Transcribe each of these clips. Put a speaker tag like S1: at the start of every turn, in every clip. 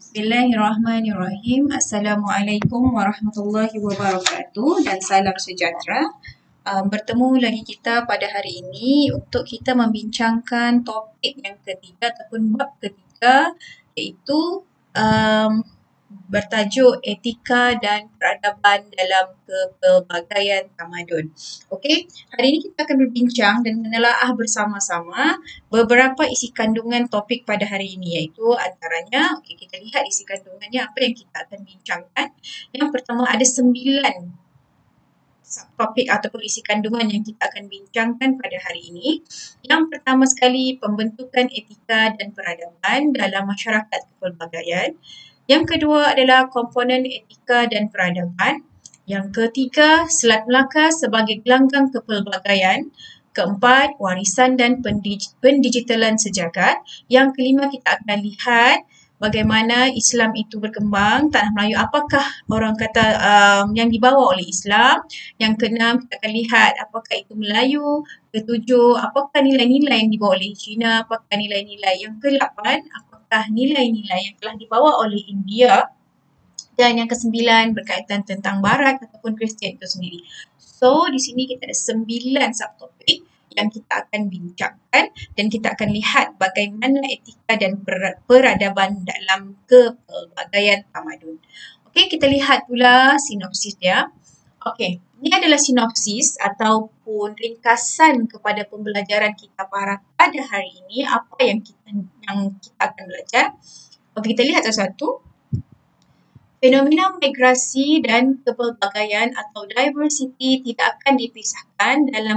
S1: Bismillahirrahmanirrahim. Assalamualaikum warahmatullahi wabarakatuh dan salam sejahtera. Bertemu lagi kita pada hari ini untuk kita membincangkan topik yang ketiga ataupun bab ketiga, iaitu bertajuk etika dan peradaban dalam kepelbagaian tamadun. Okey, hari ini kita akan berbincang dan menelaah bersama-sama beberapa isi kandungan topik pada hari ini, iaitu antaranya, kita lihat isi kandungannya apa yang kita akan bincangkan. Yang pertama ada 9 subtopik ataupun isi kandungan yang kita akan bincangkan pada hari ini. Yang pertama sekali, pembentukan etika dan peradaban dalam masyarakat kepelbagaian. Yang kedua adalah komponen etika dan peradaban. Yang ketiga, Selat Melaka sebagai gelanggang kepelbagaian. Keempat, warisan dan pendigitalan sejagat. Yang kelima, kita akan lihat bagaimana Islam itu berkembang, Tanah Melayu apakah orang kata yang dibawa oleh Islam. Yang keenam, kita akan lihat apakah itu Melayu. Ketujuh, apakah nilai-nilai yang dibawa oleh Cina, apakah nilai-nilai. Yang ke-8, apakah nilai-nilai yang telah dibawa oleh India. Dan yang ke-9 berkaitan tentang Barat ataupun Kristian itu sendiri. So, di sini kita ada 9 subtopik yang kita akan bincangkan dan kita akan lihat bagaimana etika dan peradaban dalam kepelbagaian tamadun. Okey, kita lihat pula sinopsis dia. Okey, ini adalah sinopsis ataupun ringkasan kepada pembelajaran kita pada hari ini, apa yang kita akan belajar. Okey, kita lihat satu-satu. Fenomena migrasi dan kepelbagaian atau diversity tidak akan dipisahkan dalam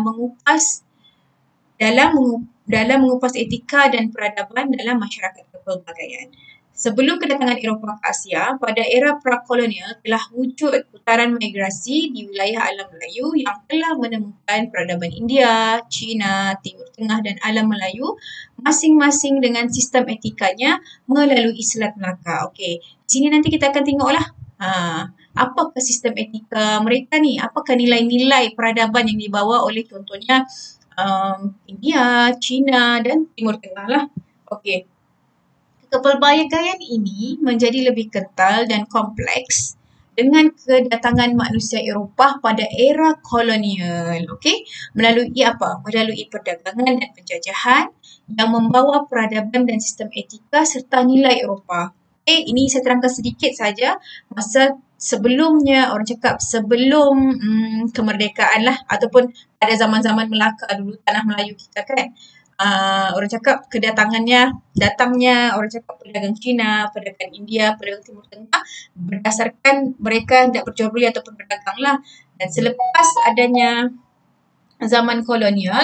S1: mengupas etika dan peradaban dalam masyarakat kepelbagaian. Sebelum kedatangan Eropah ke Asia, pada era prakolonial telah wujud putaran migrasi di wilayah alam Melayu yang telah menemukan peradaban India, Cina, Timur Tengah dan alam Melayu masing-masing dengan sistem etikanya melalui Selat Melaka. Okey, di sini nanti kita akan tengoklah apakah sistem etika mereka ni, apakah nilai-nilai peradaban yang dibawa oleh contohnya India, Cina dan Timur Tengah lah. Okey. Kepelbagaian ini menjadi lebih kental dan kompleks dengan kedatangan manusia Eropah pada era kolonial. Okey, melalui apa? Melalui perdagangan dan penjajahan yang membawa peradaban dan sistem etika serta nilai Eropah. Okey, ini saya terangkan sedikit saja masa sebelumnya, orang cakap sebelum kemerdekaan lah ataupun pada zaman-zaman Melaka dulu, tanah Melayu kita kan. Orang cakap datangnya orang cakap pedagang Cina, pedagang India, pedagang Timur Tengah berdasarkan mereka hendak berjual beli ataupun berdagang lah. Dan selepas adanya zaman kolonial,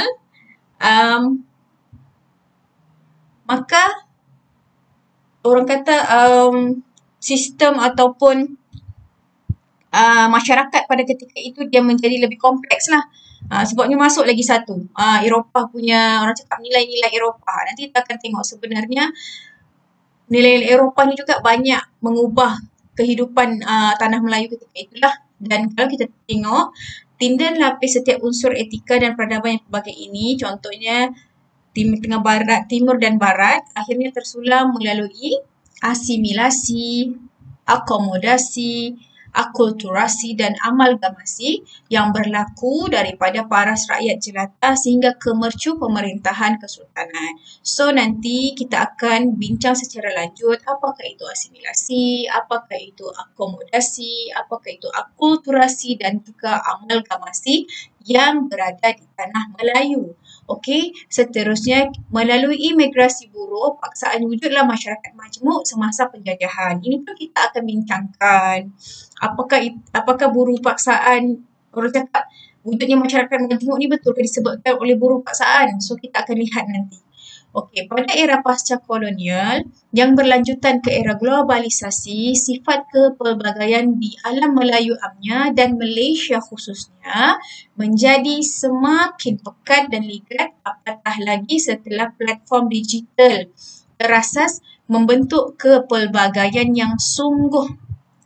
S1: maka orang kata sistem ataupun masyarakat pada ketika itu dia menjadi lebih kompleks lah. Sebabnya masuk lagi satu, Eropah punya, orang cakap nilai-nilai Eropah. Nanti kita akan tengok sebenarnya nilai-nilai Eropah ni juga banyak mengubah kehidupan tanah Melayu ketika itulah. Dan kalau kita tengok, tindan lapis setiap unsur etika dan peradaban yang pelbagai ini, contohnya Timur dan Barat, akhirnya tersulam melalui asimilasi, akomodasi, akulturasi dan amalgamasi yang berlaku daripada paras rakyat jelata sehingga ke mercu pemerintahan kesultanan. So nanti kita akan bincang secara lanjut apakah itu asimilasi, apakah itu akomodasi, apakah itu akulturasi dan juga amalgamasi yang berada di tanah Melayu. Okey, seterusnya melalui migrasi buruh, paksaan wujudlah masyarakat majmuk semasa penjajahan. Ini pun kita akan bincangkan. Apakah buruh paksaan, orang cakap wujudnya masyarakat majmuk ni betul ke disebabkan oleh buruh paksaan? So kita akan lihat nanti. Okey, pada era pasca kolonial yang berlanjutan ke era globalisasi, sifat kepelbagaian di alam Melayu amnya dan Malaysia khususnya menjadi semakin pekat dan ligat, apatah lagi setelah platform digital terasas membentuk kepelbagaian yang sungguh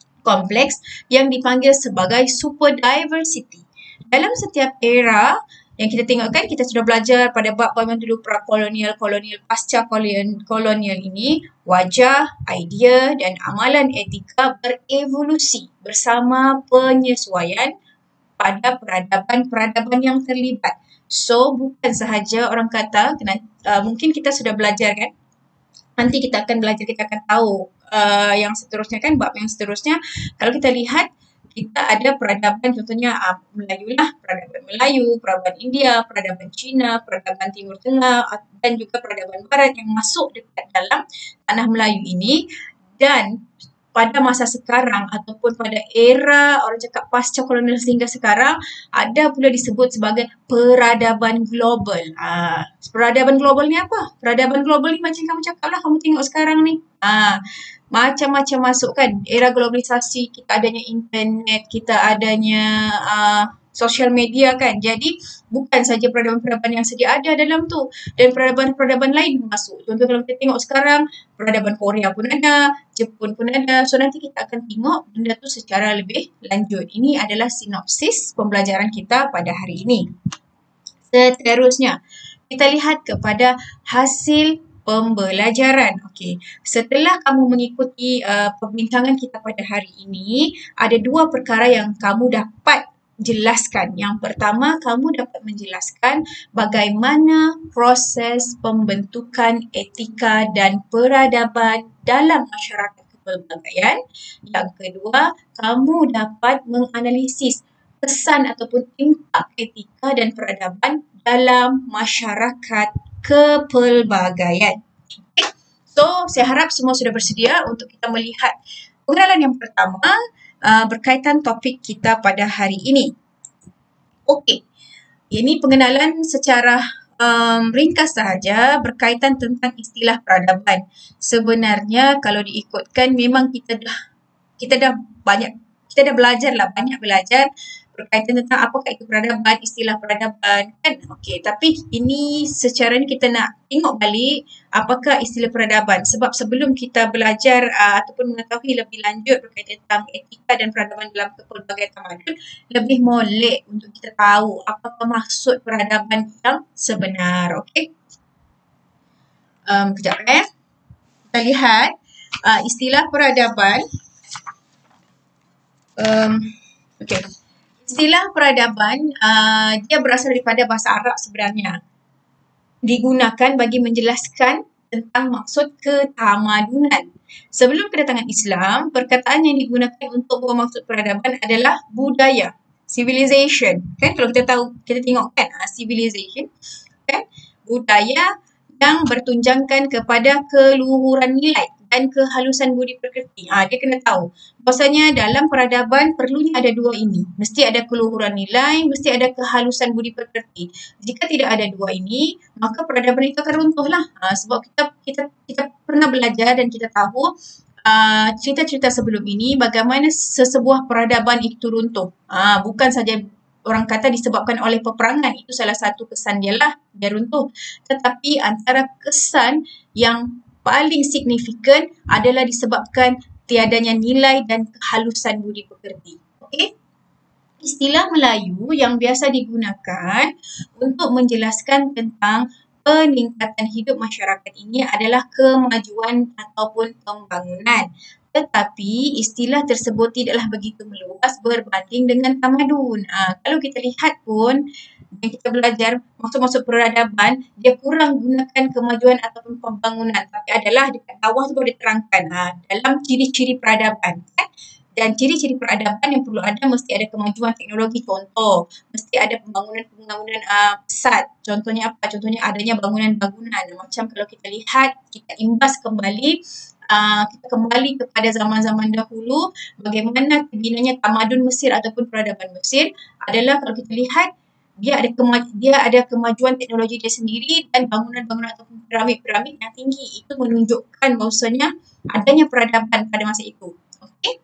S1: kompleks yang dipanggil sebagai super diversity. Dalam setiap era, Yang kita tengok kan, kita sudah belajar pada bab zaman dulu pra-kolonial, kolonial, pasca kolonial ini, wajah, idea dan amalan etika berevolusi bersama penyesuaian pada peradaban-peradaban yang terlibat. So, bukan sahaja orang kata, mungkin kita sudah belajar kan, nanti kita akan belajar, kita akan tahu yang seterusnya kan, bab yang seterusnya. Kalau kita lihat, kita ada peradaban, contohnya Melayu lah, peradaban Melayu, peradaban India, peradaban Cina, peradaban Timur Tengah dan juga peradaban Barat yang masuk dekat dalam tanah Melayu ini. Dan pada masa sekarang ataupun pada era orang cakap pasca kolonial sehingga sekarang, ada pula disebut sebagai peradaban global. Peradaban global ni apa? Peradaban global ni macam kamu cakap lah, kamu tengok sekarang ni. Macam-macam masuk kan. Era globalisasi, kita adanya internet, kita adanya social media kan. Jadi bukan saja peradaban-peradaban yang sedia ada dalam tu, dan peradaban-peradaban lain masuk. Contoh kalau kita tengok sekarang, peradaban Korea pun ada, Jepun pun ada. So nanti kita akan tengok benda tu secara lebih lanjut. Ini adalah sinopsis pembelajaran kita pada hari ini. Seterusnya, kita lihat kepada hasil pembelajaran. Okey, setelah kamu mengikuti perbincangan kita pada hari ini, ada dua perkara yang kamu dapat jelaskan. Yang pertama, kamu dapat menjelaskan bagaimana proses pembentukan etika dan peradaban dalam masyarakat kepelbagaian. Yang kedua, kamu dapat menganalisis pesan ataupun impak etika dan peradaban dalam masyarakat kepelbagaian. Okay. So, saya harap semua sudah bersedia untuk kita melihat pengenalan yang pertama berkaitan topik kita pada hari ini. Okey, ini pengenalan secara ringkas sahaja berkaitan tentang istilah peradaban. Sebenarnya kalau diikutkan memang kita dah banyak belajar berkaitan tentang apakah itu peradaban, istilah peradaban kan. Okey, tapi ini secara ni kita nak tengok balik apakah istilah peradaban, sebab sebelum kita belajar ataupun mengetahui lebih lanjut berkaitan tentang etika dan peradaban dalam pelbagai tamadun, lebih molek untuk kita tahu apakah maksud peradaban yang sebenar. Okey, kejap kita lihat istilah peradaban. Okey, istilah peradaban dia berasal daripada bahasa Arab sebenarnya. Digunakan bagi menjelaskan tentang maksud ketamadunan. Sebelum kedatangan Islam, perkataan yang digunakan untuk bermaksud peradaban adalah budaya, civilization. Kan kalau kita tengok kan civilization kan, budaya yang bertunjangkan kepada keluhuran nilai dan kehalusan budi pekerti. Dia kena tahu bahasanya dalam peradaban perlunya ada dua ini. Mesti ada keluhuran nilai, mesti ada kehalusan budi pekerti. Jika tidak ada dua ini, maka peradaban itu akan runtuh lah. Sebab kita pernah belajar dan kita tahu cerita-cerita sebelum ini bagaimana sesebuah peradaban itu runtuh. Bukan saja orang kata disebabkan oleh peperangan, itu salah satu kesan dia lah, dia runtuh. Tetapi antara kesan yang paling signifikan adalah disebabkan tiadanya nilai dan kehalusan budi pekerti. Okey? Istilah Melayu yang biasa digunakan untuk menjelaskan tentang peningkatan hidup masyarakat ini adalah kemajuan ataupun pembangunan. Tetapi istilah tersebut tidaklah begitu meluas berbanding dengan tamadun. Kalau kita lihat pun, yang kita belajar masuk-masuk peradaban, dia kurang gunakan kemajuan ataupun pembangunan. Tapi adalah dekat bawah tu baru diterangkan dalam ciri-ciri peradaban. Dan ciri-ciri peradaban yang perlu ada, mesti ada kemajuan teknologi, contoh. Mesti ada pembangunan pesat. Contohnya apa? Contohnya adanya bangunan-bangunan. Macam kalau kita lihat, kita imbas kembali, kita kembali kepada zaman-zaman dahulu, bagaimana terbinanya tamadun Mesir ataupun peradaban Mesir adalah kalau kita lihat, dia ada kemajuan teknologi dia sendiri dan bangunan-bangunan ataupun piramid-piramid yang tinggi. Itu menunjukkan bahawasanya adanya peradaban pada masa itu. Okey.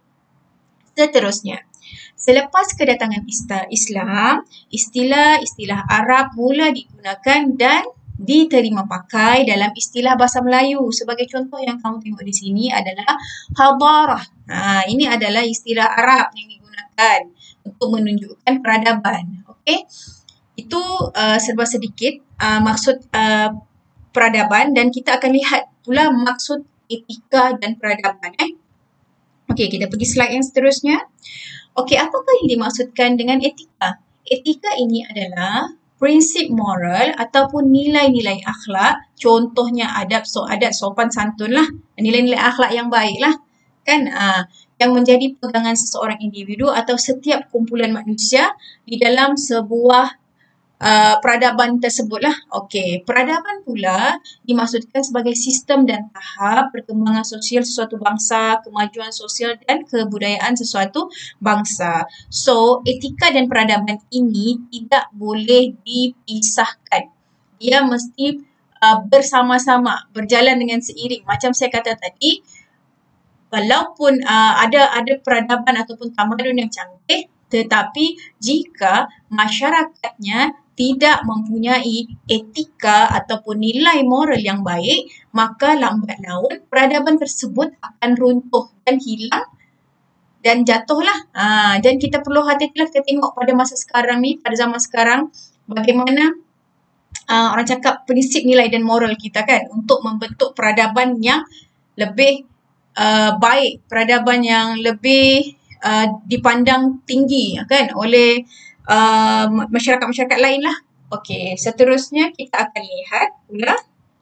S1: Seterusnya, selepas kedatangan Islam, istilah-istilah Arab mula digunakan dan diterima pakai dalam istilah bahasa Melayu. Sebagai contoh yang kamu tengok di sini adalah hadarah. Ini adalah istilah Arab yang digunakan untuk menunjukkan peradaban. Okey. Itu serba sedikit maksud peradaban, dan kita akan lihat pula maksud etika dan peradaban. Okey, kita pergi slide yang seterusnya. Okey, apakah yang dimaksudkan dengan etika? Etika ini adalah prinsip moral ataupun nilai-nilai akhlak, contohnya adat sopan santun lah, nilai-nilai akhlak yang baik lah, kan? Yang menjadi pegangan seseorang individu atau setiap kumpulan manusia di dalam sebuah peradaban tersebutlah. Okey, peradaban pula dimaksudkan sebagai sistem dan tahap perkembangan sosial sesuatu bangsa, kemajuan sosial dan kebudayaan sesuatu bangsa. So, etika dan peradaban ini tidak boleh dipisahkan. Dia mesti bersama-sama, berjalan dengan seiring. Macam saya kata tadi, walaupun ada peradaban ataupun tamadun yang canggih, tetapi jika masyarakatnya tidak mempunyai etika ataupun nilai moral yang baik, maka lambat laun peradaban tersebut akan runtuh dan hilang dan jatuhlah. Dan kita perlu hati-hatilah, kita tengok pada masa sekarang ni, pada zaman sekarang, bagaimana orang cakap prinsip nilai dan moral kita kan untuk membentuk peradaban yang lebih baik, peradaban yang lebih dipandang tinggi kan oleh masyarakat-masyarakat lain lah. Okey, seterusnya kita akan lihat pula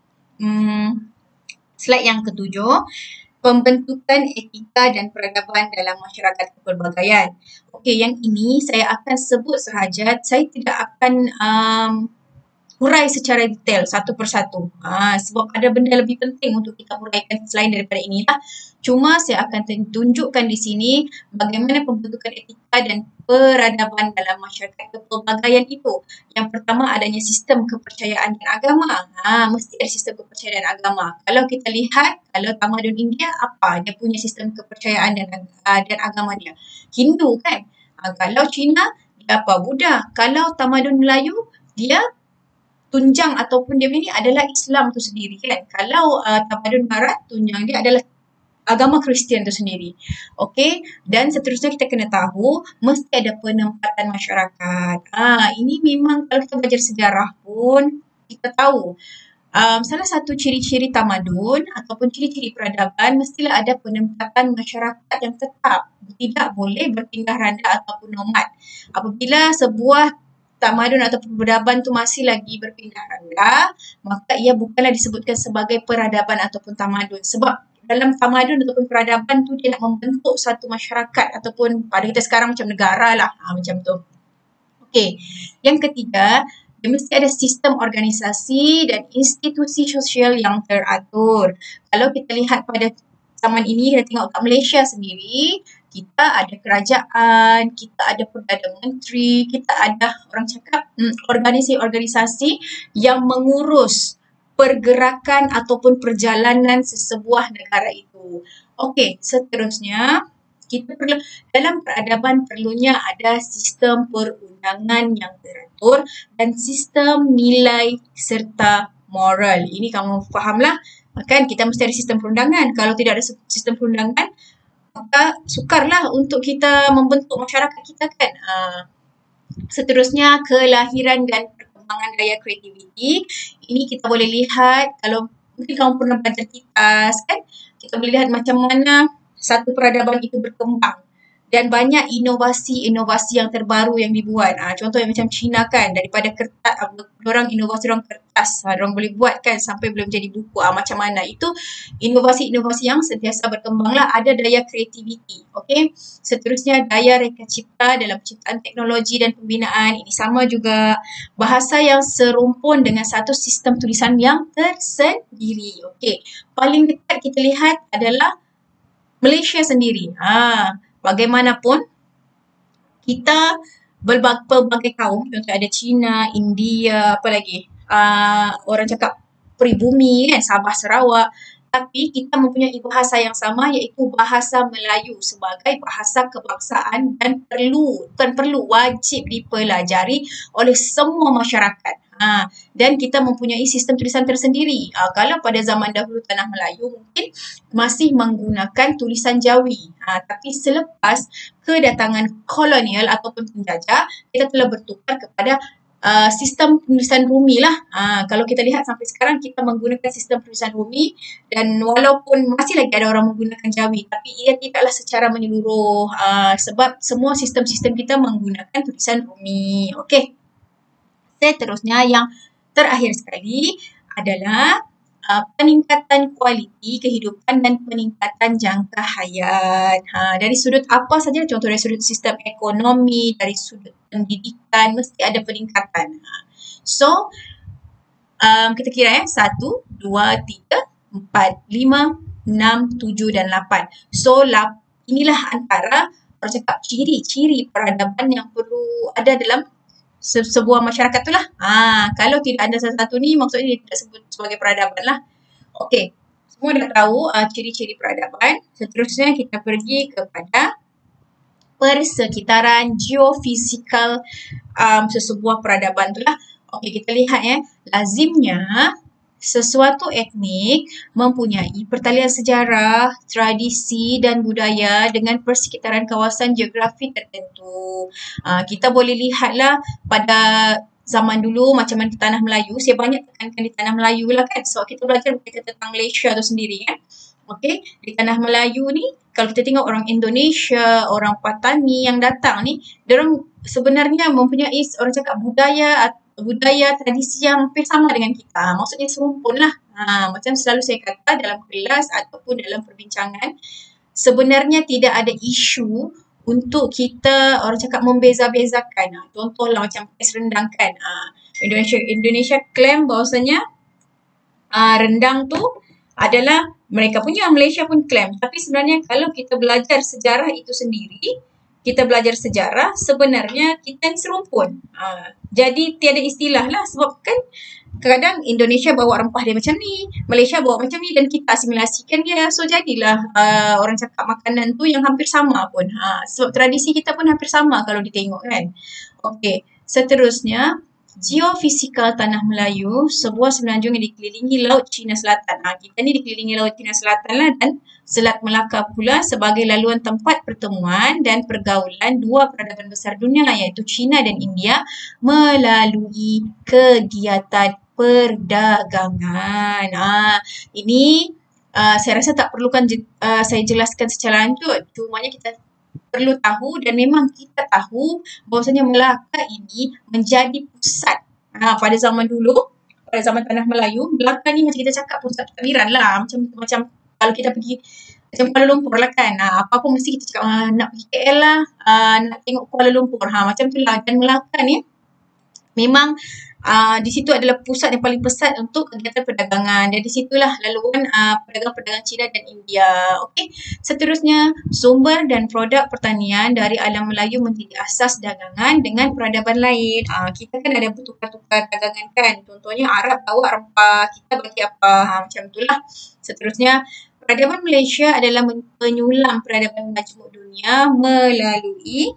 S1: slide yang ketujuh, pembentukan etika dan peradaban dalam masyarakat kepelbagaian. Okey, yang ini saya akan sebut sahaja, saya tidak akan hurai secara detail satu persatu. Sebab ada benda lebih penting untuk kita huraikan selain daripada inilah. Cuma saya akan tunjukkan di sini bagaimana pembentukan etika dan peradaban dalam masyarakat kepelbagaian itu. Yang pertama, adanya sistem kepercayaan dan agama. Mesti ada sistem kepercayaan dan agama. Kalau kita lihat, kalau tamadun India, apa dia punya sistem kepercayaan dan agama dia? Hindu kan? Kalau Cina, dia apa? Buddha. Kalau tamadun Melayu, dia tunjang ataupun dia ini adalah Islam tu sendiri kan. Kalau tamadun Barat, tunjang dia adalah agama Kristian tu sendiri. Okey, dan seterusnya kita kena tahu mesti ada penempatan masyarakat. Ini memang kalau kita belajar sejarah pun kita tahu. Salah satu ciri-ciri tamadun ataupun ciri-ciri peradaban mestilah ada penempatan masyarakat yang tetap. Tidak boleh berpindah randa ataupun nomad. Apabila sebuah tamadun atau peradaban tu masih lagi berpindah randa, maka ia bukanlah disebutkan sebagai peradaban ataupun tamadun. Sebab dalam tamadun ataupun peradaban tu dia nak membentuk satu masyarakat ataupun pada kita sekarang macam negara lah. Macam tu. Okey, yang ketiga, dia mesti ada sistem organisasi dan institusi sosial yang teratur. Kalau kita lihat pada zaman ini, kita tengok kat Malaysia sendiri, kita ada kerajaan, kita ada Perdana Menteri, kita ada orang cakap organisasi-organisasi yang mengurus pergerakan ataupun perjalanan sesebuah negara itu. Okey, seterusnya kita perlu dalam peradaban perlunya ada sistem perundangan yang teratur dan sistem nilai serta moral. Ini kamu fahamlah. Kan kita mesti ada sistem perundangan. Kalau tidak ada sistem perundangan, maka sukarlah untuk kita membentuk masyarakat kita kan. Seterusnya, kelahiran dan perkembangan daya kreativiti. Ini kita boleh lihat, kalau mungkin kamu pernah belajar kitas kan, kita boleh lihat macam mana satu peradaban itu berkembang. Dan banyak inovasi-inovasi yang terbaru yang dibuat. Contohnya macam China kan, daripada kertas, orang inovasi orang kertas, orang boleh buat kan sampai boleh menjadi buku. Macam mana? Itu inovasi-inovasi yang sentiasa berkembang lah. Ada daya kreativiti. Okay? Seterusnya, daya reka cipta dalam penciptaan teknologi dan pembinaan. Ini sama juga. Bahasa yang serumpun dengan satu sistem tulisan yang tersendiri. Okay. Paling dekat kita lihat adalah Malaysia sendiri. Bagaimanapun, kita berbagai kaum, contoh ada Cina, India, apa lagi, orang cakap peribumi kan, Sabah, Sarawak. Tapi kita mempunyai bahasa yang sama iaitu bahasa Melayu sebagai bahasa kebangsaan dan wajib dipelajari oleh semua masyarakat. Dan kita mempunyai sistem tulisan tersendiri. Kalau pada zaman dahulu Tanah Melayu mungkin masih menggunakan tulisan Jawi. Tapi selepas kedatangan kolonial ataupun penjajah, kita telah bertukar kepada sistem penulisan Rumi lah. Kalau kita lihat sampai sekarang kita menggunakan sistem penulisan Rumi dan walaupun masih lagi ada orang menggunakan Jawi tapi ia tidaklah secara menyeluruh sebab semua sistem-sistem kita menggunakan tulisan Rumi. Okey. Seterusnya yang terakhir sekali adalah peningkatan kualiti kehidupan dan peningkatan jangka hayat. Dari sudut apa saja, contoh dari sudut sistem ekonomi, dari sudut pendidikan, mesti ada peningkatan. So, kita kira 1, 2, 3, 4, 5, 6, 7 dan 8. So, inilah antara orang cakap ciri-ciri peradaban yang perlu ada dalam sebuah masyarakat tu lah. Kalau tidak ada satu-satu ni, maksudnya dia tidak sebut sebagai peradaban lah. Okey, semua dah tahu ciri-ciri peradaban. Seterusnya kita pergi kepada persekitaran geofisikal sesebuah peradaban tu lah. Okey, kita lihat lazimnya sesuatu etnik mempunyai pertalian sejarah, tradisi dan budaya dengan persekitaran kawasan geografi tertentu. Kita boleh lihatlah pada zaman dulu macam mana di Tanah Melayu, saya banyak tekankan di Tanah Melayu lah kan. So kita belajar berkaitan tentang Malaysia tu sendiri kan. Okey, di Tanah Melayu ni kalau kita tengok orang Indonesia, orang Patani yang datang ni, diorang sebenarnya mempunyai orang cakap budaya tradisi yang hampir sama dengan kita. Maksudnya serumpun lah. Macam selalu saya kata dalam kelas ataupun dalam perbincangan, sebenarnya tidak ada isu untuk kita orang cakap membeza-bezakan. Contohlah macam kes rendang kan. Indonesia claim bahawasanya rendang tu adalah mereka punya, Malaysia pun claim. Tapi sebenarnya kalau kita belajar sejarah itu sendiri, kita belajar sejarah, sebenarnya kita ni serumpun. Jadi tiada istilah lah sebab kan kadang Indonesia bawa rempah dia macam ni, Malaysia bawa macam ni dan kita asimilasikan dia. So jadilah orang cakap makanan tu yang hampir sama pun. Sebab tradisi kita pun hampir sama kalau ditengok kan. Okey, seterusnya geofisikal Tanah Melayu, sebuah semenanjung yang dikelilingi Laut Cina Selatan. Kita ni dikelilingi Laut Cina Selatan lah dan Selat Melaka pula sebagai laluan tempat pertemuan dan pergaulan dua peradaban besar dunia iaitu China dan India melalui kegiatan perdagangan. Ini saya rasa tak perlukan saya jelaskan secara lanjut. Cumanya kita perlu tahu dan memang kita tahu bahawasanya Melaka ini menjadi pusat pada zaman dulu, pada zaman Tanah Melayu. Melaka ni macam kita cakap pusat pentadbiran lah. Macam kalau kita pergi macam Kuala Lumpur lah kan. Apa-apa mesti kita cakap nak pergi KL lah, nak tengok Kuala Lumpur. Macam tu lah. Dan Melaka ni memang di situ adalah pusat yang paling pesat untuk kegiatan perdagangan dan di situlah laluan pedagang-pedagang Cina dan India. Okey, seterusnya sumber dan produk pertanian dari alam Melayu menjadi asas dagangan dengan peradaban lain. Kita kan ada bertukar-tukar dagangan kan. Contohnya Arab bawa rempah, kita bagi apa, macam itulah. Seterusnya peradaban Malaysia adalah penyulam peradaban majmuk dunia melalui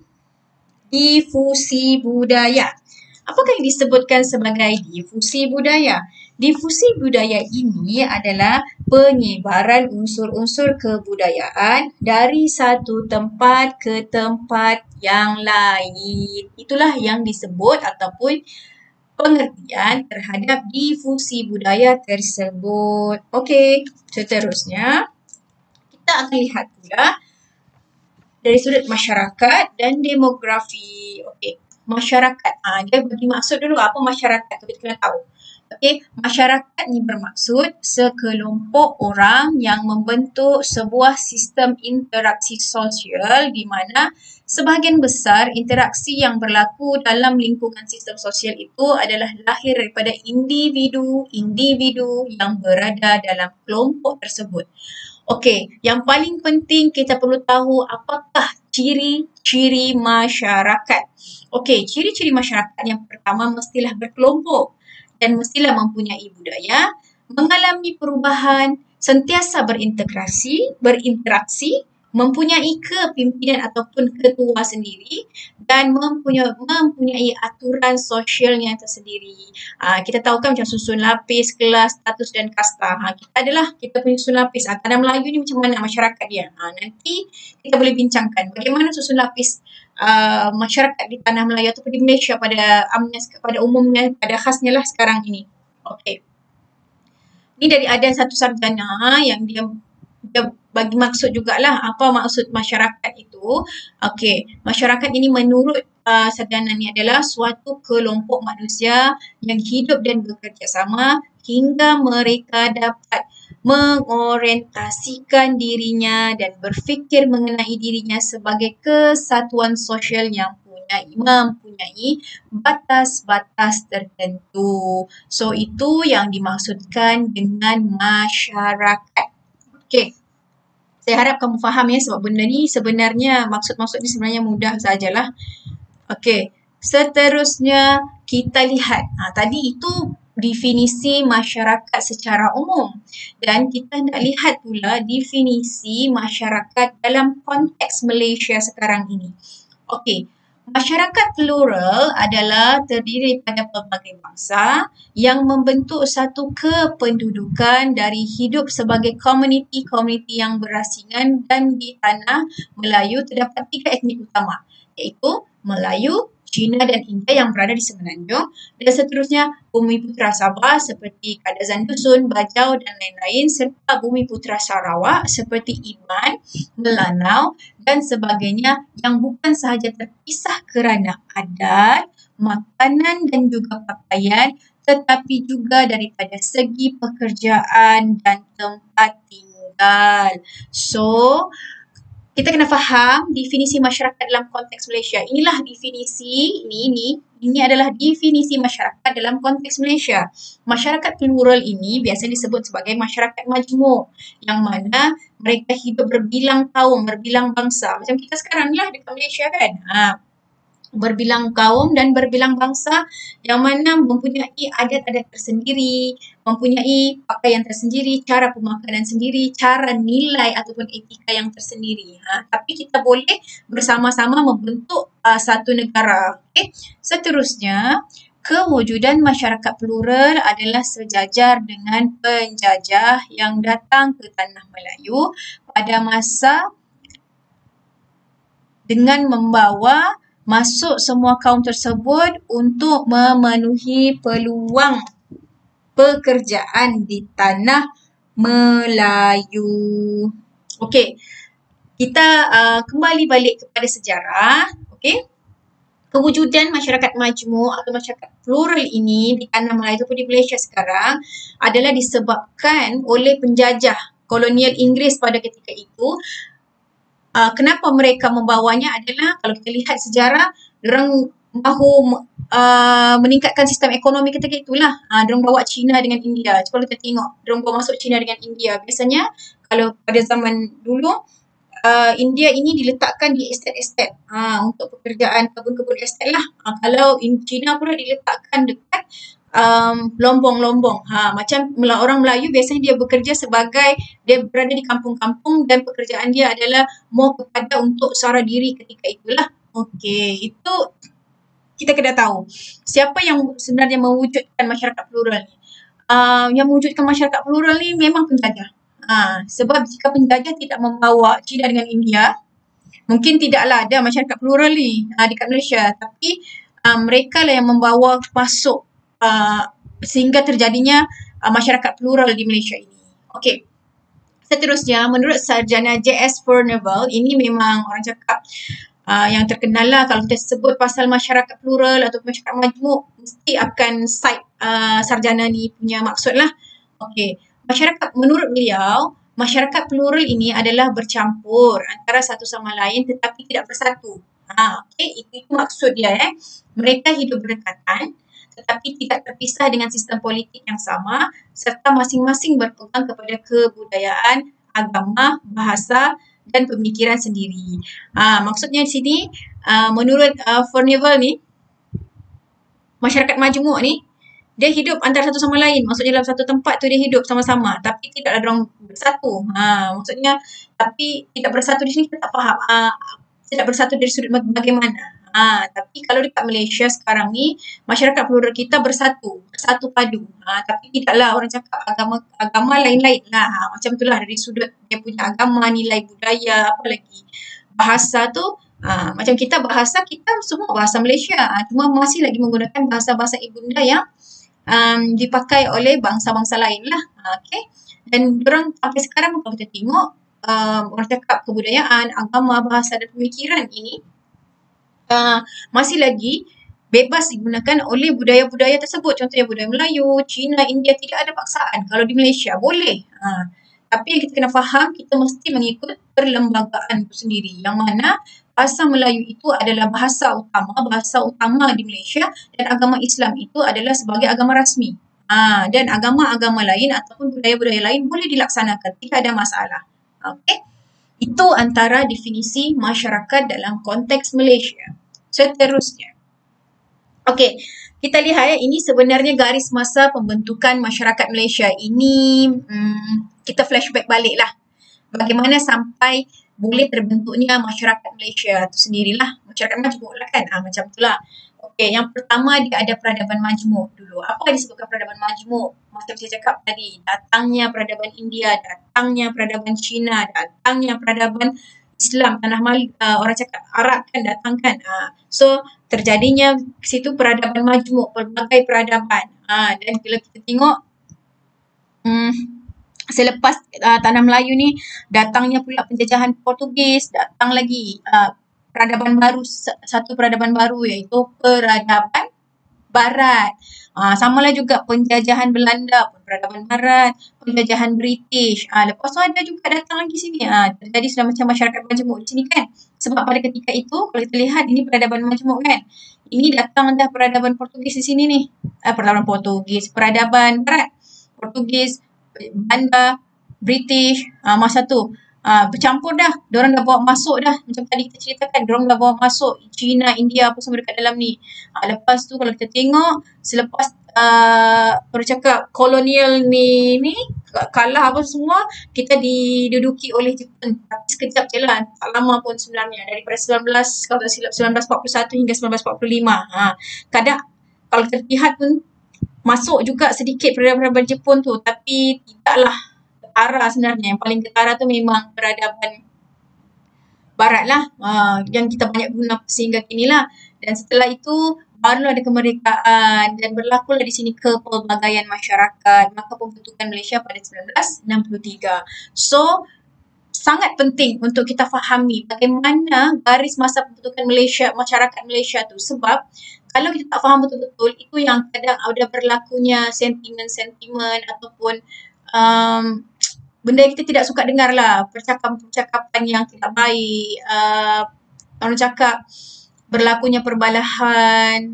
S1: difusi budaya. Apakah yang disebutkan sebagai difusi budaya? Difusi budaya ini adalah penyebaran unsur-unsur kebudayaan dari satu tempat ke tempat yang lain. Itulah yang disebut ataupun pengertian terhadap difusi budaya tersebut. Okey, seterusnya kita akan lihat pula dari sudut masyarakat dan demografi. Okey. Masyarakat. Dia bagi maksud dulu apa masyarakat tu kita kena tahu. Okey, masyarakat ni bermaksud sekelompok orang yang membentuk sebuah sistem interaksi sosial di mana sebahagian besar interaksi yang berlaku dalam lingkungan sistem sosial itu adalah lahir daripada individu-individu yang berada dalam kelompok tersebut. Okey, yang paling penting kita perlu tahu apakah ciri-ciri masyarakat. Okey, ciri-ciri masyarakat yang pertama mestilah berkelompok dan mestilah mempunyai budaya, mengalami perubahan, sentiasa berinteraksi mempunyai kepimpinan ataupun ketua sendiri dan mempunyai aturan sosialnya tersendiri. Kita tahu kan macam susun lapis, kelas, status dan kasta. Kita punya susun lapis. Tanah Melayu ni macam mana masyarakat dia? Nanti kita boleh bincangkan bagaimana susun lapis masyarakat di Tanah Melayu ataupun di Malaysia pada umumnya, pada khasnya lah sekarang ini. Okey. Ini dari ada satu sarjana yang dia bagi maksud jugalah apa maksud masyarakat itu. Okey, masyarakat ini menurut sarjana ni adalah suatu kelompok manusia yang hidup dan bekerja sama hingga mereka dapat mengorientasikan dirinya dan berfikir mengenai dirinya sebagai kesatuan sosial yang mempunyai batas-batas tertentu. So, itu yang dimaksudkan dengan masyarakat. Okey. Saya harap kamu faham ya, sebab benda ni sebenarnya maksud-maksud ni sebenarnya mudah sajalah. Okey. Seterusnya kita lihat. Tadi itu definisi masyarakat secara umum. Dan kita nak lihat pula definisi masyarakat dalam konteks Malaysia sekarang ini. Okey. Masyarakat plural adalah terdiri daripada pelbagai bangsa yang membentuk satu kependudukan dari hidup sebagai komuniti-komuniti yang berasingan, dan di tanah Melayu terdapat 3 etnik utama, iaitu Melayu, Cina dan India yang berada di Semenanjung, dan seterusnya Bumi Putera Sabah seperti Kadazan Dusun, Bajau dan lain-lain, serta Bumi Putera Sarawak seperti Iban, Melanau dan sebagainya yang bukan sahaja terpisah kerana adat, makanan dan juga pakaian, tetapi juga daripada segi pekerjaan dan tempat tinggal. So, kita kena faham definisi masyarakat dalam konteks Malaysia. Inilah definisi, ini adalah definisi masyarakat dalam konteks Malaysia. Masyarakat plural ini biasa disebut sebagai masyarakat majmuk, yang mana mereka hidup berbilang kaum, berbilang bangsa. Macam kita sekarang ni lah dekat Malaysia kan. Berbilang kaum dan berbilang bangsa yang mana mempunyai adat-adat tersendiri, mempunyai pakaian tersendiri, cara pemakanan sendiri, cara nilai ataupun etika yang tersendiri. Tapi kita boleh bersama-sama membentuk satu negara. Okay? Seterusnya, kewujudan masyarakat plural adalah sejajar dengan penjajah yang datang ke Tanah Melayu pada masa dengan membawa masuk semua kaum tersebut untuk memenuhi peluang pekerjaan di Tanah Melayu. Okey, kita kembali balik kepada sejarah. Okey, kewujudan masyarakat majmuk atau masyarakat plural ini di Tanah Melayu ataupun di Malaysia sekarang adalah disebabkan oleh penjajah kolonial Inggeris pada ketika itu. Kenapa mereka membawanya adalah, kalau kita lihat sejarah, diorang mahu meningkatkan sistem ekonomi ketika itulah. Diorang bawa China dengan India. Cuba kita tengok, diorang bawa masuk China dengan India. Biasanya kalau pada zaman dulu, India ini diletakkan di estate-estate untuk pekerjaan kebun-kebun estate lah. Kalau China pula diletakkan dekat lombong-lombong. Macam orang Melayu biasanya dia bekerja sebagai, dia berada di kampung-kampung dan pekerjaan dia adalah more kepada untuk sara diri ketika itulah. Okey, itu kita kena tahu siapa yang sebenarnya mewujudkan masyarakat plural ni. Yang mewujudkan masyarakat plural ni memang penjajah. Sebab jika penjajah tidak membawa China dengan India, mungkin tidaklah ada masyarakat plural ni dekat Malaysia. Tapi mereka lah yang membawa masuk sehingga terjadinya masyarakat plural di Malaysia ini. Okey. Seterusnya, menurut sarjana J.S. Furnival, ini memang orang cakap yang terkenal lah. Kalau kita sebut pasal masyarakat plural atau masyarakat majmuk, mesti akan cite sarjana ni punya maksud lah. Okey. Menurut beliau, masyarakat plural ini adalah bercampur antara satu sama lain tetapi tidak bersatu. Okey, itu maksud dia. Mereka hidup berdekatan tetapi tidak terpisah dengan sistem politik yang sama serta masing-masing berpegang kepada kebudayaan, agama, bahasa dan pemikiran sendiri. Maksudnya di sini, menurut Furnival ni, masyarakat majmuk ni Dia hidup antara satu sama lain. Maksudnya dalam satu tempat tu dia hidup sama-sama. Tapi tidaklah diorang bersatu. Maksudnya, tapi tidak bersatu di sini kita tak faham. Tidak bersatu dari sudut bagaimana. Tapi kalau dekat Malaysia sekarang ni, masyarakat plural kita bersatu. Bersatu padu. Tapi tidaklah orang cakap agama lain-lain lah. Macam itulah dari sudut dia punya agama, nilai budaya, apa lagi. Bahasa tu, macam kita bahasa, kita semua bahasa Malaysia. Cuma masih lagi menggunakan bahasa-bahasa ibunda yang dipakai oleh bangsa-bangsa lain lah. Okay. Dan diorang sampai sekarang kalau kita tengok orang cakap kebudayaan, agama, bahasa dan pemikiran ini masih lagi bebas digunakan oleh budaya-budaya tersebut. Contohnya budaya Melayu, Cina, India, tidak ada paksaan. Kalau di Malaysia boleh. Tapi yang kita kena faham, kita mesti mengikut perlembagaan itu sendiri. Yang mana bahasa Melayu itu adalah bahasa utama di Malaysia, dan agama Islam itu adalah sebagai agama rasmi. Dan agama-agama lain ataupun budaya-budaya lain boleh dilaksanakan, tidak ada masalah. Okay? Itu antara definisi masyarakat dalam konteks Malaysia. Seterusnya. Okey, kita lihat ini sebenarnya garis masa pembentukan masyarakat Malaysia. Ini kita flashback balik lah. Bagaimana sampai boleh terbentuknya masyarakat Malaysia itu sendirilah. Masyarakat majmuk lah kan. Macam itulah. Okey, yang pertama dia ada peradaban majmuk dulu. Apa yang disebutkan peradaban majmuk? Macam saya cakap tadi, datangnya peradaban India, datangnya peradaban Cina, datangnya peradaban Islam, tanah orang cakap Arab kan datang kan. So terjadinya situ peradaban majmuk, pelbagai peradaban. Dan bila kita tengok selepas tanah Melayu ni datangnya pula penjajahan Portugis, datang lagi peradaban baru, satu peradaban baru iaitu peradaban Barat. Samalah juga penjajahan Belanda pun peradaban Barat, penjajahan British. Lepas tu ada juga datang lagi sini. Terjadi sudah macam masyarakat majmuk di sini kan. Sebab pada ketika itu kalau kita lihat ini peradaban majmuk kan. Ini datang dah peradaban Portugis di sini ni. Peradaban Portugis, peradaban Barat, Portugis, Belanda, British, masa tu. Bercampur dah. Diorang dah bawa masuk dah. Macam tadi kita ceritakan, diorang dah bawa masuk China, India apa semua dekat dalam ni. Lepas tu kalau kita tengok, selepas orang cakap kolonial ni kalah apa semua, kita diduduki oleh Jepun. Tapi sekejap je lah. Tak lama pun sebenarnya. Daripada 1941 hingga 1945. Kadang kalau kita lihat pun, masuk juga sedikit peradaban Jepun tu. Tapi tidaklah ketara sebenarnya. Yang paling ketara tu memang peradaban Barat lah. Yang kita banyak guna sehingga kini lah. Dan setelah itu barulah ada kemerdekaan dan berlakulah di sini kepelbagaian masyarakat. Maka pembentukan Malaysia pada 1963. So sangat penting untuk kita fahami bagaimana garis masa pembentukan Malaysia, masyarakat Malaysia tu. Sebab kalau kita tak faham betul-betul, itu yang kadang ada berlakunya sentimen-sentimen ataupun benda yang kita tidak suka dengar lah, percakapan-percakapan yang tidak baik, orang cakap berlakunya perbalahan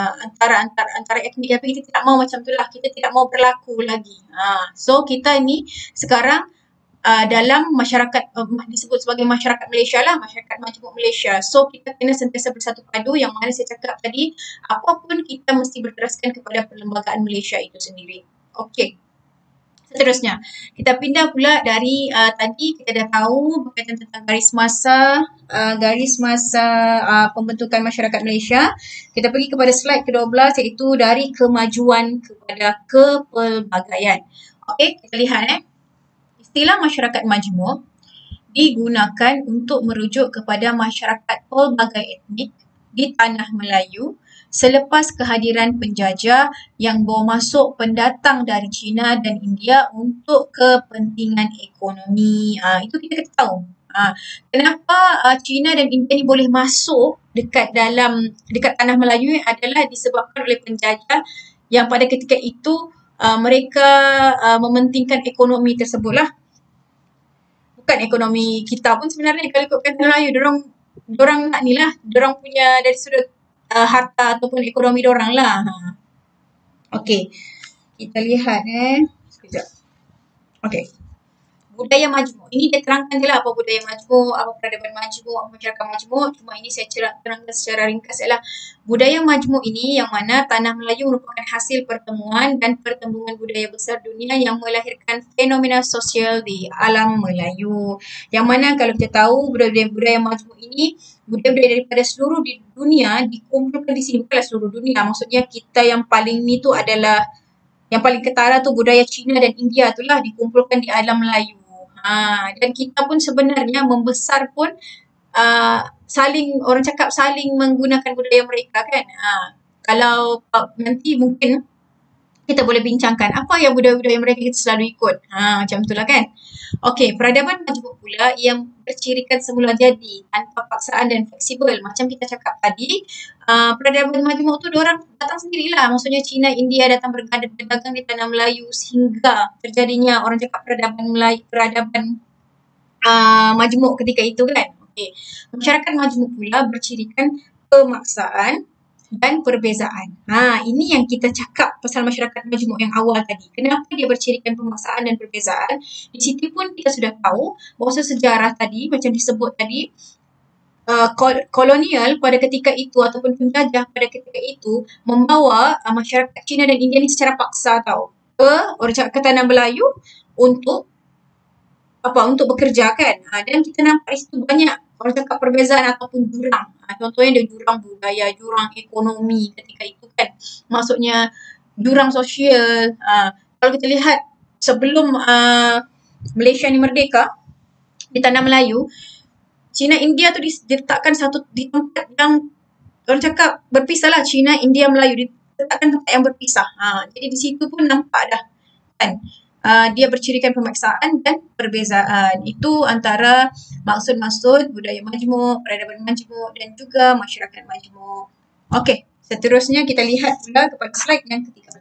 S1: antara etnik, tapi kita tidak mau macam tu lah, kita tidak mau berlaku lagi. So kita ni sekarang dalam masyarakat disebut sebagai masyarakat Malaysia lah, masyarakat majmuk Malaysia. So kita kena sentiasa bersatu padu, yang mana saya cakap tadi, apapun kita mesti berteraskan kepada perlembagaan Malaysia itu sendiri. Okey. Seterusnya, kita pindah pula dari tadi kita dah tahu berkaitan tentang garis masa pembentukan masyarakat Malaysia. Kita pergi kepada slide ke-12 iaitu dari kemajuan kepada kepelbagaian. Okey, kita lihat istilah masyarakat majmuk digunakan untuk merujuk kepada masyarakat pelbagai etnik di tanah Melayu selepas kehadiran penjajah yang bawa masuk pendatang dari China dan India untuk kepentingan ekonomi. Itu kita tahu. Kenapa China dan India ni boleh masuk dekat tanah Melayu adalah disebabkan oleh penjajah yang pada ketika itu mereka mementingkan ekonomi tersebut lah. Bukan ekonomi kita pun sebenarnya kalau ikutkan tanah Melayu, dorang nak ni lah, dorang punya dari sudut harta ataupun ekonomi dorang lah. Okey, kita lihat sekejap. Okey, budaya majmuk. Ini dia terangkan je lah apa budaya majmuk, apa peradaban majmuk, apa masyarakat majmuk. Cuma ini saya terangkan secara ringkas ialah budaya majmuk ini yang mana tanah Melayu merupakan hasil pertemuan dan pertembungan budaya besar dunia yang melahirkan fenomena sosial di alam Melayu. Yang mana kalau kita tahu budaya majmuk ini budaya-budaya daripada seluruh di dunia dikumpulkan di sini. Bukanlah seluruh dunia, maksudnya kita yang paling ni tu adalah yang paling ketara tu budaya Cina dan India tu lah dikumpulkan di alam Melayu. Dan kita pun sebenarnya membesar pun orang cakap saling menggunakan budaya mereka kan. Kalau nanti mungkin kita boleh bincangkan apa yang budaya-budaya mereka kita selalu ikut. Macam itulah kan. Okey, peradaban majmuk pula yang bercirikan semula jadi tanpa paksaan dan fleksibel. Macam kita cakap tadi, peradaban majmuk tu diorang datang sendirilah. Maksudnya Cina, India datang berdagang di tanah Melayu sehingga terjadinya orang cakap peradaban majmuk ketika itu kan. Okey. Masyarakat majmuk pula bercirikan pemaksaan dan perbezaan. Ini yang kita cakap pasal masyarakat majmuk yang awal tadi. Kenapa dia bercirikan pemaksaan dan perbezaan? Di situ pun kita sudah tahu bahawa sejarah tadi macam disebut tadi, kolonial pada ketika itu ataupun penjajah pada ketika itu membawa masyarakat Cina dan India ni secara paksa ke tanah Melayu untuk bekerja kan. Dan kita nampak di situ banyak orang cakap perbezaan ataupun jurang. Contohnya dia jurang budaya, jurang ekonomi ketika itu kan. Maksudnya jurang sosial. Kalau kita lihat sebelum Malaysia ni merdeka di tanah Melayu, Cina India tu diletakkan di tempat yang orang cakap berpisah lah. Cina, India, Melayu diletakkan tempat yang berpisah. Jadi di situ pun nampak dah kan. Dia bercirikan pemaksaan dan perbezaan. Itu antara maksud-maksud budaya majmuk, peradaban majmuk dan juga masyarakat majmuk. Okey, seterusnya kita lihat pula kepada slide yang ke-13.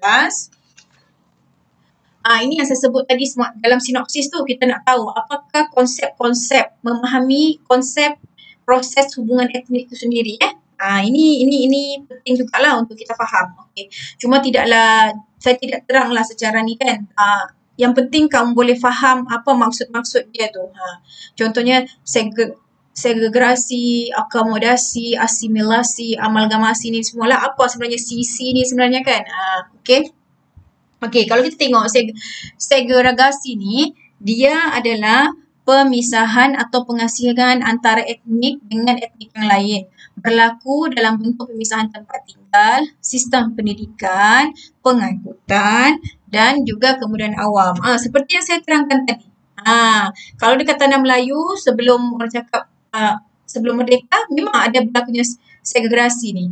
S1: Ini yang saya sebut tadi dalam sinopsis tu, kita nak tahu apakah konsep-konsep, memahami konsep proses hubungan etnik itu sendiri. Ini penting jugalah untuk kita faham. Okay. Cuma saya tidak teranglah secara ni kan. Yang penting kamu boleh faham apa maksud-maksud dia tu. Contohnya segregasi, akomodasi, asimilasi, amalgamasi ni semualah apa sebenarnya sisi ni sebenarnya kan. Okey, kalau kita tengok segregasi ni, dia adalah pemisahan atau pengasihan antara etnik dengan etnik yang lain. Berlaku dalam bentuk pemisahan tempat tinggal, sistem pendidikan, pengangkutan dan juga kemudahan awam. Seperti yang saya terangkan tadi. Kalau dekat tanah Melayu sebelum orang cakap sebelum merdeka memang ada berlakunya segregasi ni.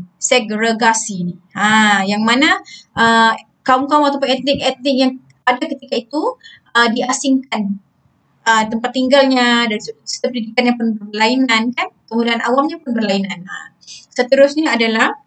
S1: Yang mana kaum-kaum ataupun etnik-etnik yang ada ketika itu diasingkan tempat tinggalnya dan sistem pendidikannya pun berlainan kan, kemudian awamnya pun berlainan. Seterusnya adalah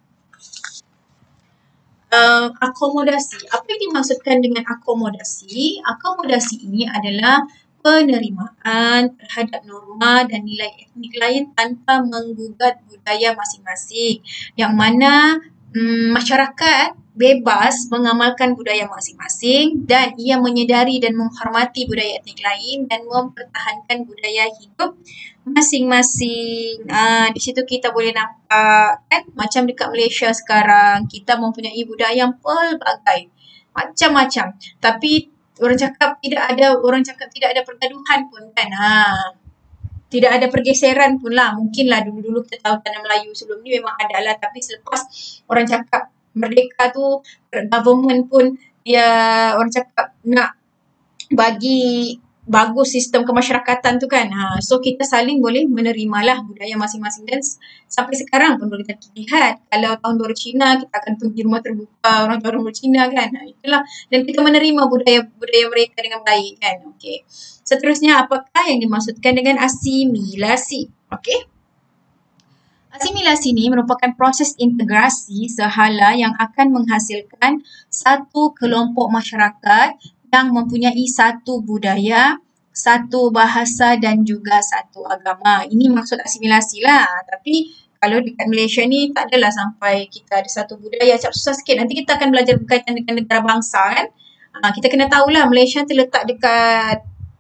S1: akomodasi. Apa yang dimaksudkan dengan akomodasi? Akomodasi ini adalah penerimaan terhadap norma dan nilai etnik lain tanpa menggugat budaya masing-masing. Yang mana masyarakat bebas mengamalkan budaya masing-masing dan ia menyedari dan menghormati budaya etnik lain dan mempertahankan budaya hidup masing-masing. Di situ kita boleh nampak kan macam dekat Malaysia sekarang kita mempunyai budaya yang pelbagai macam-macam. Tapi orang cakap tidak ada pergaduhan pun kan. Tidak ada pergeseran pun lah. Mungkinlah dulu-dulu kita tahu tanah Melayu sebelum ni memang ada lah. Tapi selepas orang cakap merdeka tu, government pun dia orang cakap nak bagi bagus sistem kemasyarakatan tu kan. So kita saling boleh menerimalah budaya masing-masing dan sampai sekarang pun boleh kita lihat. Kalau tahun baru Cina kita akan pergi rumah terbuka orang tahun baru Cina kan. Itulah. Dan kita menerima budaya mereka dengan baik kan. Okey. Seterusnya apakah yang dimaksudkan dengan asimilasi? Okey. Asimilasi ini merupakan proses integrasi sehala yang akan menghasilkan satu kelompok masyarakat yang mempunyai satu budaya, satu bahasa dan juga satu agama. Ini maksud asimilasi lah. Tapi kalau dekat Malaysia ni tak adalah sampai kita ada satu budaya. Macam susah sikit. Nanti kita akan belajar berkaitan dengan negara bangsa kan. Kita kena tahulah Malaysia terletak dekat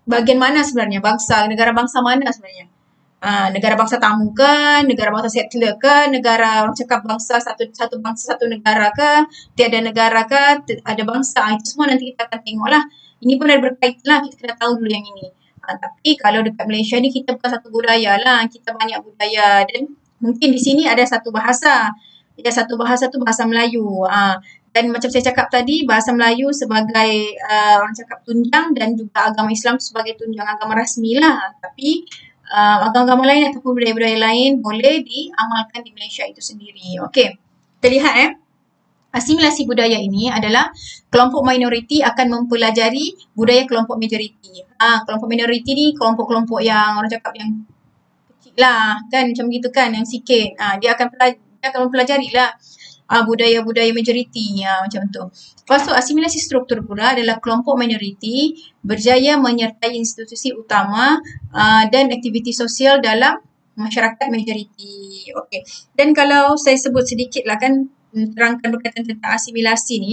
S1: bahagian mana sebenarnya? Bangsa, negara bangsa mana sebenarnya? Negara bangsa tamu ke, negara bangsa settler ke, negara orang cakap bangsa satu bangsa satu negara ke, tiada negara ke, ada bangsa. Itu semua nanti kita akan tengok lah. Ini pun ada berkaitan lah, kita kena tahu dulu yang ini. Tapi kalau dekat Malaysia ni kita bukan satu budaya lah, kita banyak budaya dan mungkin di sini ada satu bahasa. Ada satu bahasa tu bahasa Melayu. Dan macam saya cakap tadi, bahasa Melayu sebagai orang cakap tunjang dan juga agama Islam sebagai tunjang agama rasmi lah. Tapi agama-agama lain ataupun budaya-budaya lain boleh diamalkan di Malaysia itu sendiri. Okey, kita lihat asimilasi budaya ini adalah kelompok minoriti akan mempelajari budaya kelompok majoriti. Kelompok minoriti ni kelompok-kelompok yang orang cakap yang kecil lah kan, macam gitu kan, yang sikit. Dia akan mempelajari lah budaya-budaya majoriti macam tu. Lepas tu asimilasi struktur pula adalah kelompok minoriti berjaya menyertai institusi utama dan aktiviti sosial dalam masyarakat majoriti. Okey. Dan kalau saya sebut sedikit lah kan, terangkan berkaitan tentang asimilasi ni.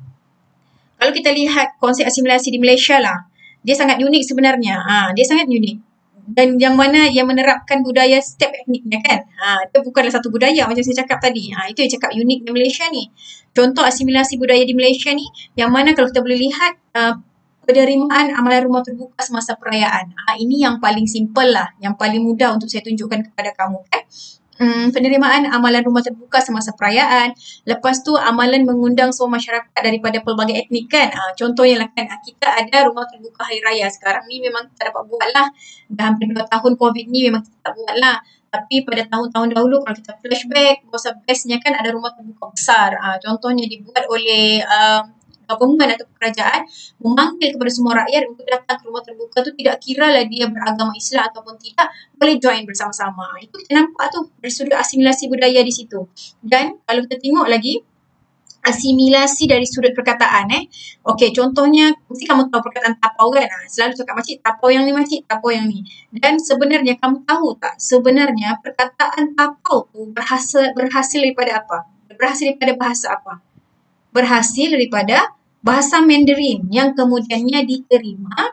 S1: Kalau kita lihat konsep asimilasi di Malaysia lah, dia sangat unik sebenarnya. Dia sangat unik. Dan yang mana yang menerapkan budaya setiap etniknya kan. Dia bukanlah satu budaya macam saya cakap tadi. Itu yang cakap unik di Malaysia ni. Contoh asimilasi budaya di Malaysia ni, yang mana kalau kita boleh lihat penerimaan amalan rumah terbuka semasa perayaan. Ini yang paling simple lah, yang paling mudah untuk saya tunjukkan kepada kamu kan. Penerimaan amalan rumah terbuka semasa perayaan. Lepas tu amalan mengundang semua masyarakat daripada pelbagai etnik kan. Contohnya lah kan, kita ada rumah terbuka hari raya. Sekarang ni memang tak dapat buat lah. Dah hampir 2 tahun COVID ni memang kita tak buat lah. Tapi pada tahun-tahun dahulu kalau kita flashback, bestnya kan ada rumah terbuka besar. Contohnya dibuat oleh government atau kerajaan memanggil kepada semua rakyat untuk datang ke rumah terbuka tu, tidak kira lah dia beragama Islam ataupun tidak, boleh join bersama-sama. Itu kita nampak tu dari sudut asimilasi budaya di situ. Dan kalau kita tengok lagi asimilasi dari sudut perkataan Okey, contohnya mesti kamu tahu perkataan tapau kan. Selalu cakap makcik tapau yang ni, makcik tapau yang ni. Dan sebenarnya kamu tahu tak, sebenarnya perkataan tapau tu berhasil daripada apa? Berhasil daripada bahasa apa? Berhasil daripada bahasa Mandarin yang kemudiannya diterima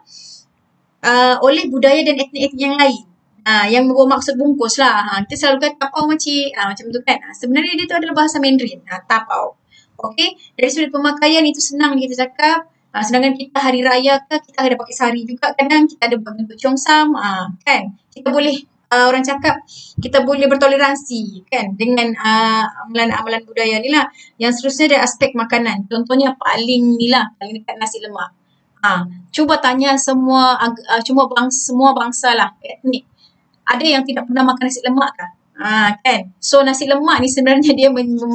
S1: oleh budaya dan etnik-etnik yang lain. Yang membawa maksud bungkus lah. Kita selalu kata tapau makcik. Macam tu kan. Sebenarnya dia tu adalah bahasa Mandarin. Tapau. Okey. Dari sudut pemakaian itu senang kita cakap. Sedangkan kita hari raya ke, kita ada pakai sari juga kadang. Kita ada bentuk cheongsam. Kan. Kita boleh orang cakap kita boleh bertoleransi kan dengan amalan-amalan budaya ni lah. Yang seterusnya ada aspek makanan. Contohnya paling ni lah, paling dekat nasi lemak. Cuba tanya semua bangsa lah, etnik. Ada yang tidak pernah makan nasi lemak kah? Kan? So nasi lemak ni sebenarnya dia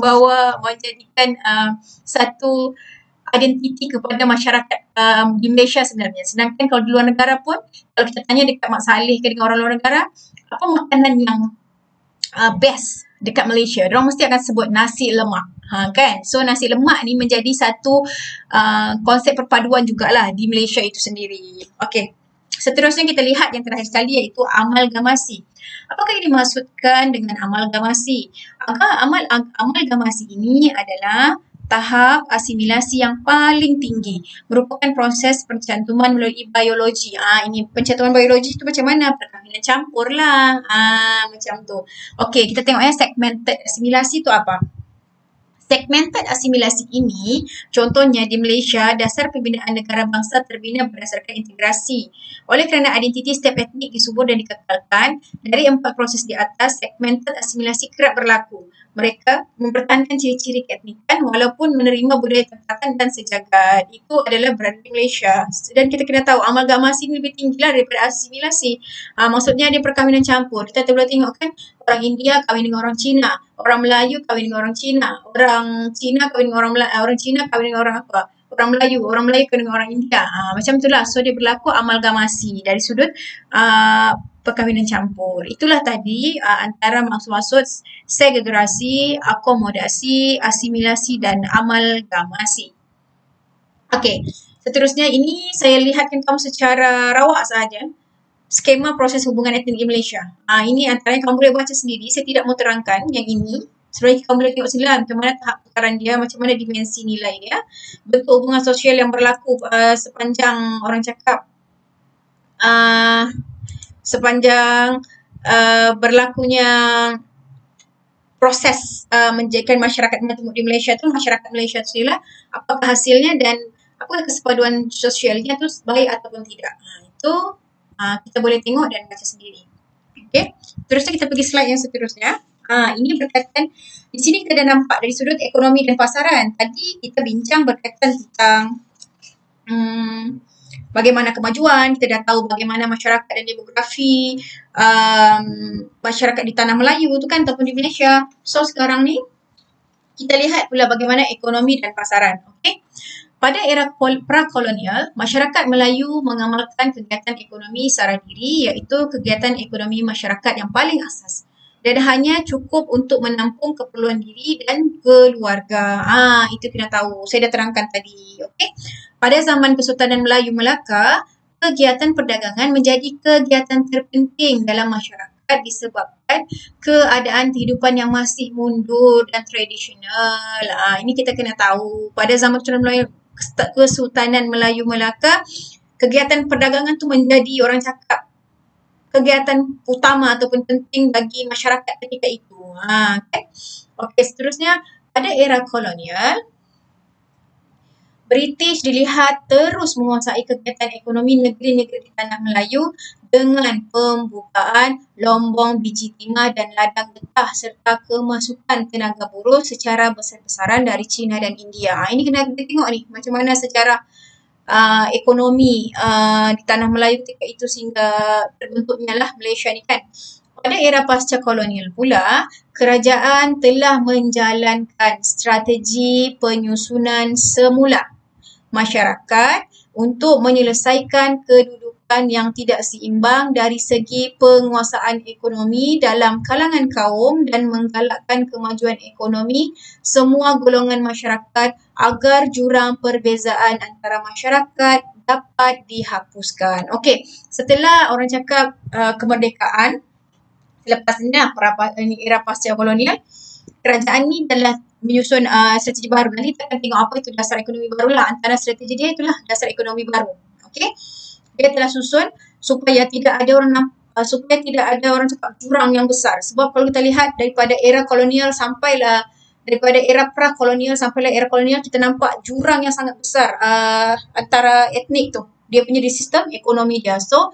S1: menjadikan satu identiti kepada masyarakat di Malaysia sebenarnya. Sedangkan kalau di luar negara pun, kalau kita tanya dekat Mak Saleh ke dengan orang luar negara, apa makanan yang best dekat Malaysia? Diorang mesti akan sebut nasi lemak. Kan? So nasi lemak ni menjadi satu konsep perpaduan jugalah di Malaysia itu sendiri. Okey. Seterusnya kita lihat yang terakhir sekali iaitu amalgamasi. Apakah yang dimaksudkan dengan amalgamasi? Amalgamasi ini adalah tahap asimilasi yang paling tinggi, merupakan proses pencantuman melalui biologi. Ini pencantuman biologi tu macam mana? Perkahwinan campur lah. Macam tu. Okey, kita tengok segmented asimilasi tu apa? Segmented asimilasi ini, contohnya di Malaysia, dasar pembinaan negara bangsa terbina berdasarkan integrasi. Oleh kerana identiti setiap etnik disubur dan dikekalkan, dari 4 proses di atas, segmented asimilasi kerap berlaku. Mereka mempertahankan ciri-ciri keetnikan walaupun menerima budaya tempatan dan sejagat. Itu adalah berada di Malaysia. Dan kita kena tahu amalgamasi ini lebih tinggi lah daripada asimilasi. Maksudnya dia perkahwinan campur. Kita boleh tengok kan, orang India kahwin dengan orang Cina, orang Melayu kahwin dengan orang Cina, orang Cina kahwin dengan orang Cina kahwin dengan orang apa? Orang Melayu kahwin dengan orang India. Macam itulah. So dia berlaku amalgamasi dari sudut perkahwinan campur. Itulah tadi antara maksud-maksud segregasi, akomodasi, asimilasi dan amalgamasi. Okey, seterusnya ini saya lihatkan kamu secara rawak sahaja. Skema proses hubungan etnik di Malaysia. Ini antaranya kamu boleh baca sendiri. Saya tidak mau terangkan yang ini. Sebenarnya kamu boleh tengok sendiri macam mana tahap tukaran dia, macam mana dimensi nilai dia. Bentuk hubungan sosial yang berlaku sepanjang orang cakap sepanjang berlakunya proses menjadikan masyarakat majmuk di Malaysia tu, masyarakat Malaysia tu sendirilah apakah hasilnya dan apakah kesepaduan sosialnya tu baik ataupun tidak. Itu kita boleh tengok dan baca sendiri. Okey. Terusnya kita pergi slide yang seterusnya. Ini berkaitan, di sini kita dah nampak dari sudut ekonomi dan pasaran. Tadi kita bincang berkaitan tentang bagaimana kemajuan, kita dah tahu bagaimana masyarakat dan demografi masyarakat di Tanah Melayu tu kan ataupun di Malaysia. So sekarang ni kita lihat pula bagaimana ekonomi dan pasaran. Okey. Pada era pra-kolonial, masyarakat Melayu mengamalkan kegiatan ekonomi sara diri iaitu kegiatan ekonomi masyarakat yang paling asas dan hanya cukup untuk menampung keperluan diri dan keluarga. Itu kena tahu. Saya dah terangkan tadi. Okey. Pada zaman Kesultanan Melayu Melaka, kegiatan perdagangan menjadi kegiatan terpenting dalam masyarakat disebabkan keadaan kehidupan yang masih mundur dan tradisional. Ini kita kena tahu. Pada zaman Kesultanan Melayu Melaka, kegiatan perdagangan tu menjadi orang cakap kegiatan utama ataupun penting bagi masyarakat ketika itu. Okey, seterusnya pada era kolonial, British dilihat terus menguasai kegiatan ekonomi negeri-negeri di Tanah Melayu dengan pembukaan lombong biji timah dan ladang getah serta kemasukan tenaga buruh secara besar-besaran dari China dan India. Ini kena kita tengok ni macam mana sejarah ekonomi di Tanah Melayu ketika itu sehingga terbentuknya lah Malaysia ni kan. Pada era pasca kolonial pula, kerajaan telah menjalankan strategi penyusunan semula masyarakat untuk menyelesaikan kedudukan yang tidak seimbang dari segi penguasaan ekonomi dalam kalangan kaum dan menggalakkan kemajuan ekonomi semua golongan masyarakat agar jurang perbezaan antara masyarakat dapat dihapuskan. Okey, setelah orang cakap kemerdekaan, selepas ni era pasca kolonial, kerajaan ni adalah menyusun strategi baru. Nanti kita akan tengok apa itu dasar ekonomi baru lah. Antara strategi dia itulah dasar ekonomi baru. Okey. Dia telah susun supaya tidak ada orang cakap jurang yang besar. Sebab kalau kita lihat daripada era kolonial sampailah daripada era pra-kolonial sampailah era kolonial, kita nampak jurang yang sangat besar antara etnik tu. Dia punya di sistem ekonomi dia. So,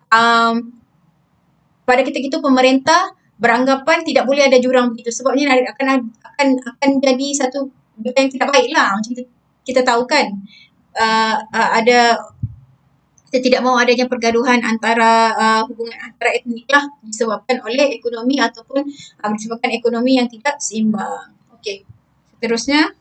S1: pada ketika itu pemerintah beranggapan tidak boleh ada jurang begitu sebabnya akan jadi satu benda yang tidak baik lah. Macam kita tahu kan ada kita tidak mahu adanya pergaduhan antara hubungan antara etnik lah disebabkan oleh ekonomi ataupun disebabkan ekonomi yang tidak seimbang. Okey, seterusnya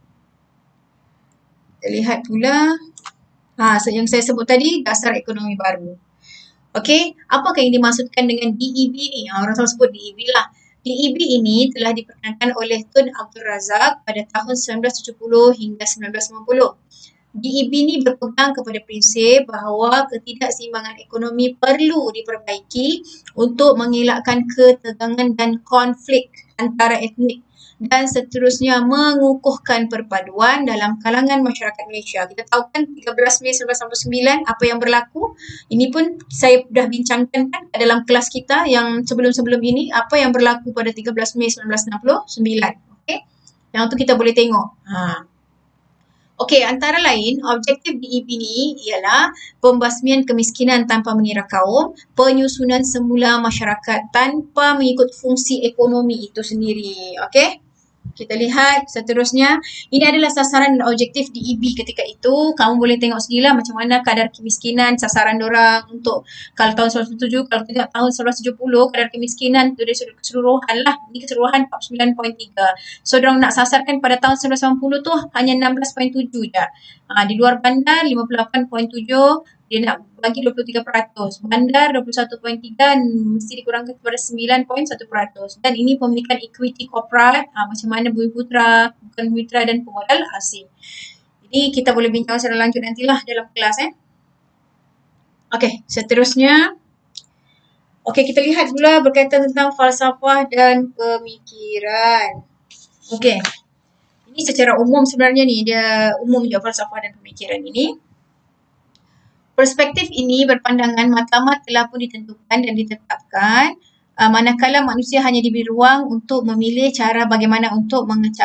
S1: kita lihat pula yang saya sebut tadi dasar ekonomi baru. Okey, apakah yang dimaksudkan dengan DEB ni? Orang selalu sebut DEB lah. DEB ini telah diperkenalkan oleh Tun Abdul Razak pada tahun 1970 hingga 1990. DEB ni berpegang kepada prinsip bahawa ketidakseimbangan ekonomi perlu diperbaiki untuk mengelakkan ketegangan dan konflik antara etnik dan seterusnya mengukuhkan perpaduan dalam kalangan masyarakat Malaysia. Kita tahu kan 13 Mei 1989 apa yang berlaku. Ini pun saya dah bincangkan kan dalam kelas kita yang sebelum-sebelum ini apa yang berlaku pada 13 Mei 1969. Okey. Yang tu kita boleh tengok. Okey, antara lain objektif DEB ni ialah pembasmian kemiskinan tanpa mengira kaum, penyusunan semula masyarakat tanpa mengikut fungsi ekonomi itu sendiri. Okey? Kita lihat seterusnya. Ini adalah sasaran dan objektif DEB ketika itu. Kamu boleh tengok sendirilah macam mana kadar kemiskinan, sasaran diorang untuk kalau tahun 1907, kalau tidak tahun 1970, kadar kemiskinan itu dari keseluruhan lah. Ini keseluruhan 49.3. So, diorang nak sasarkan pada tahun 1990 tu hanya 16.7 je. Di luar bandar 58.7, dia nak bagi 23%. Bandar 21.3 mesti dikurangkan kepada 9.1%. Dan ini pemilikan equity corporate macam mana Bumi Putra, bukan Bumi Putra dan pemodal asing. Ini kita boleh bincang secara lanjut nantilah dalam kelas. Okey, seterusnya. Okey, kita lihat pula berkaitan tentang falsafah dan pemikiran. Okey. Ini secara umum sebenarnya ni, dia umum je falsafah dan pemikiran ini. Perspektif ini berpandangan matlamat telah pun ditentukan dan ditetapkan manakala manusia hanya diberi ruang untuk memilih cara bagaimana untuk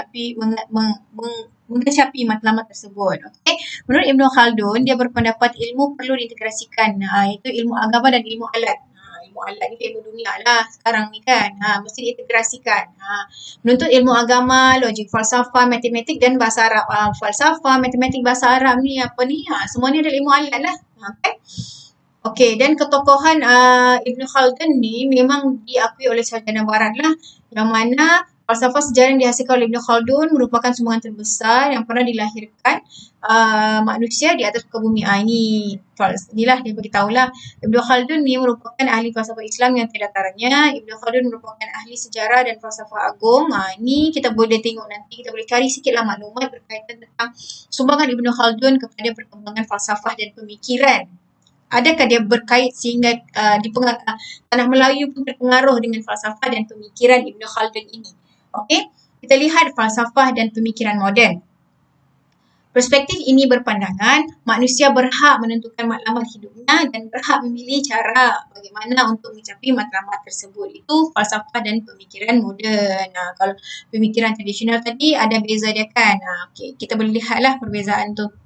S1: mengecapi matlamat tersebut. Okay? Menurut Ibn Khaldun, dia berpendapat ilmu perlu diintegrasikan, iaitu ilmu agama dan ilmu alat. Ilmu alat ni ilmu dunia lah sekarang ni kan. Mesti diintegrasikan. Menuntut ilmu agama, logik, falsafah, matematik dan bahasa Arab. Falsafah, matematik, bahasa Arab ni apa ni? Semua ni adalah ilmu alat lah. Okay? Okey, dan ketokohan Ibn Khaldun ni memang diakui oleh sarjana barat lah, yang mana falsafah sejarah yang dihasilkan oleh Ibn Khaldun merupakan sumbangan terbesar yang pernah dilahirkan manusia di atas muka bumi. Inilah dia beritahulah. Ibn Khaldun ni merupakan ahli falsafah Islam yang tiada taranya. Ibn Khaldun merupakan ahli sejarah dan falsafah agung. Ini kita boleh tengok nanti, kita boleh cari sikitlah maklumat berkaitan tentang sumbangan Ibn Khaldun kepada perkembangan falsafah dan pemikiran. Adakah dia berkait sehingga tanah Melayu pun terpengaruh dengan falsafah dan pemikiran Ibn Khaldun ini. Okey, kita lihat falsafah dan pemikiran moden. Perspektif ini berpandangan manusia berhak menentukan matlamat hidupnya dan berhak memilih cara bagaimana untuk mencapai matlamat tersebut. Itu falsafah dan pemikiran moden. Kalau pemikiran tradisional tadi ada beza dia kan. Okey, kita boleh lihatlah perbezaan tu.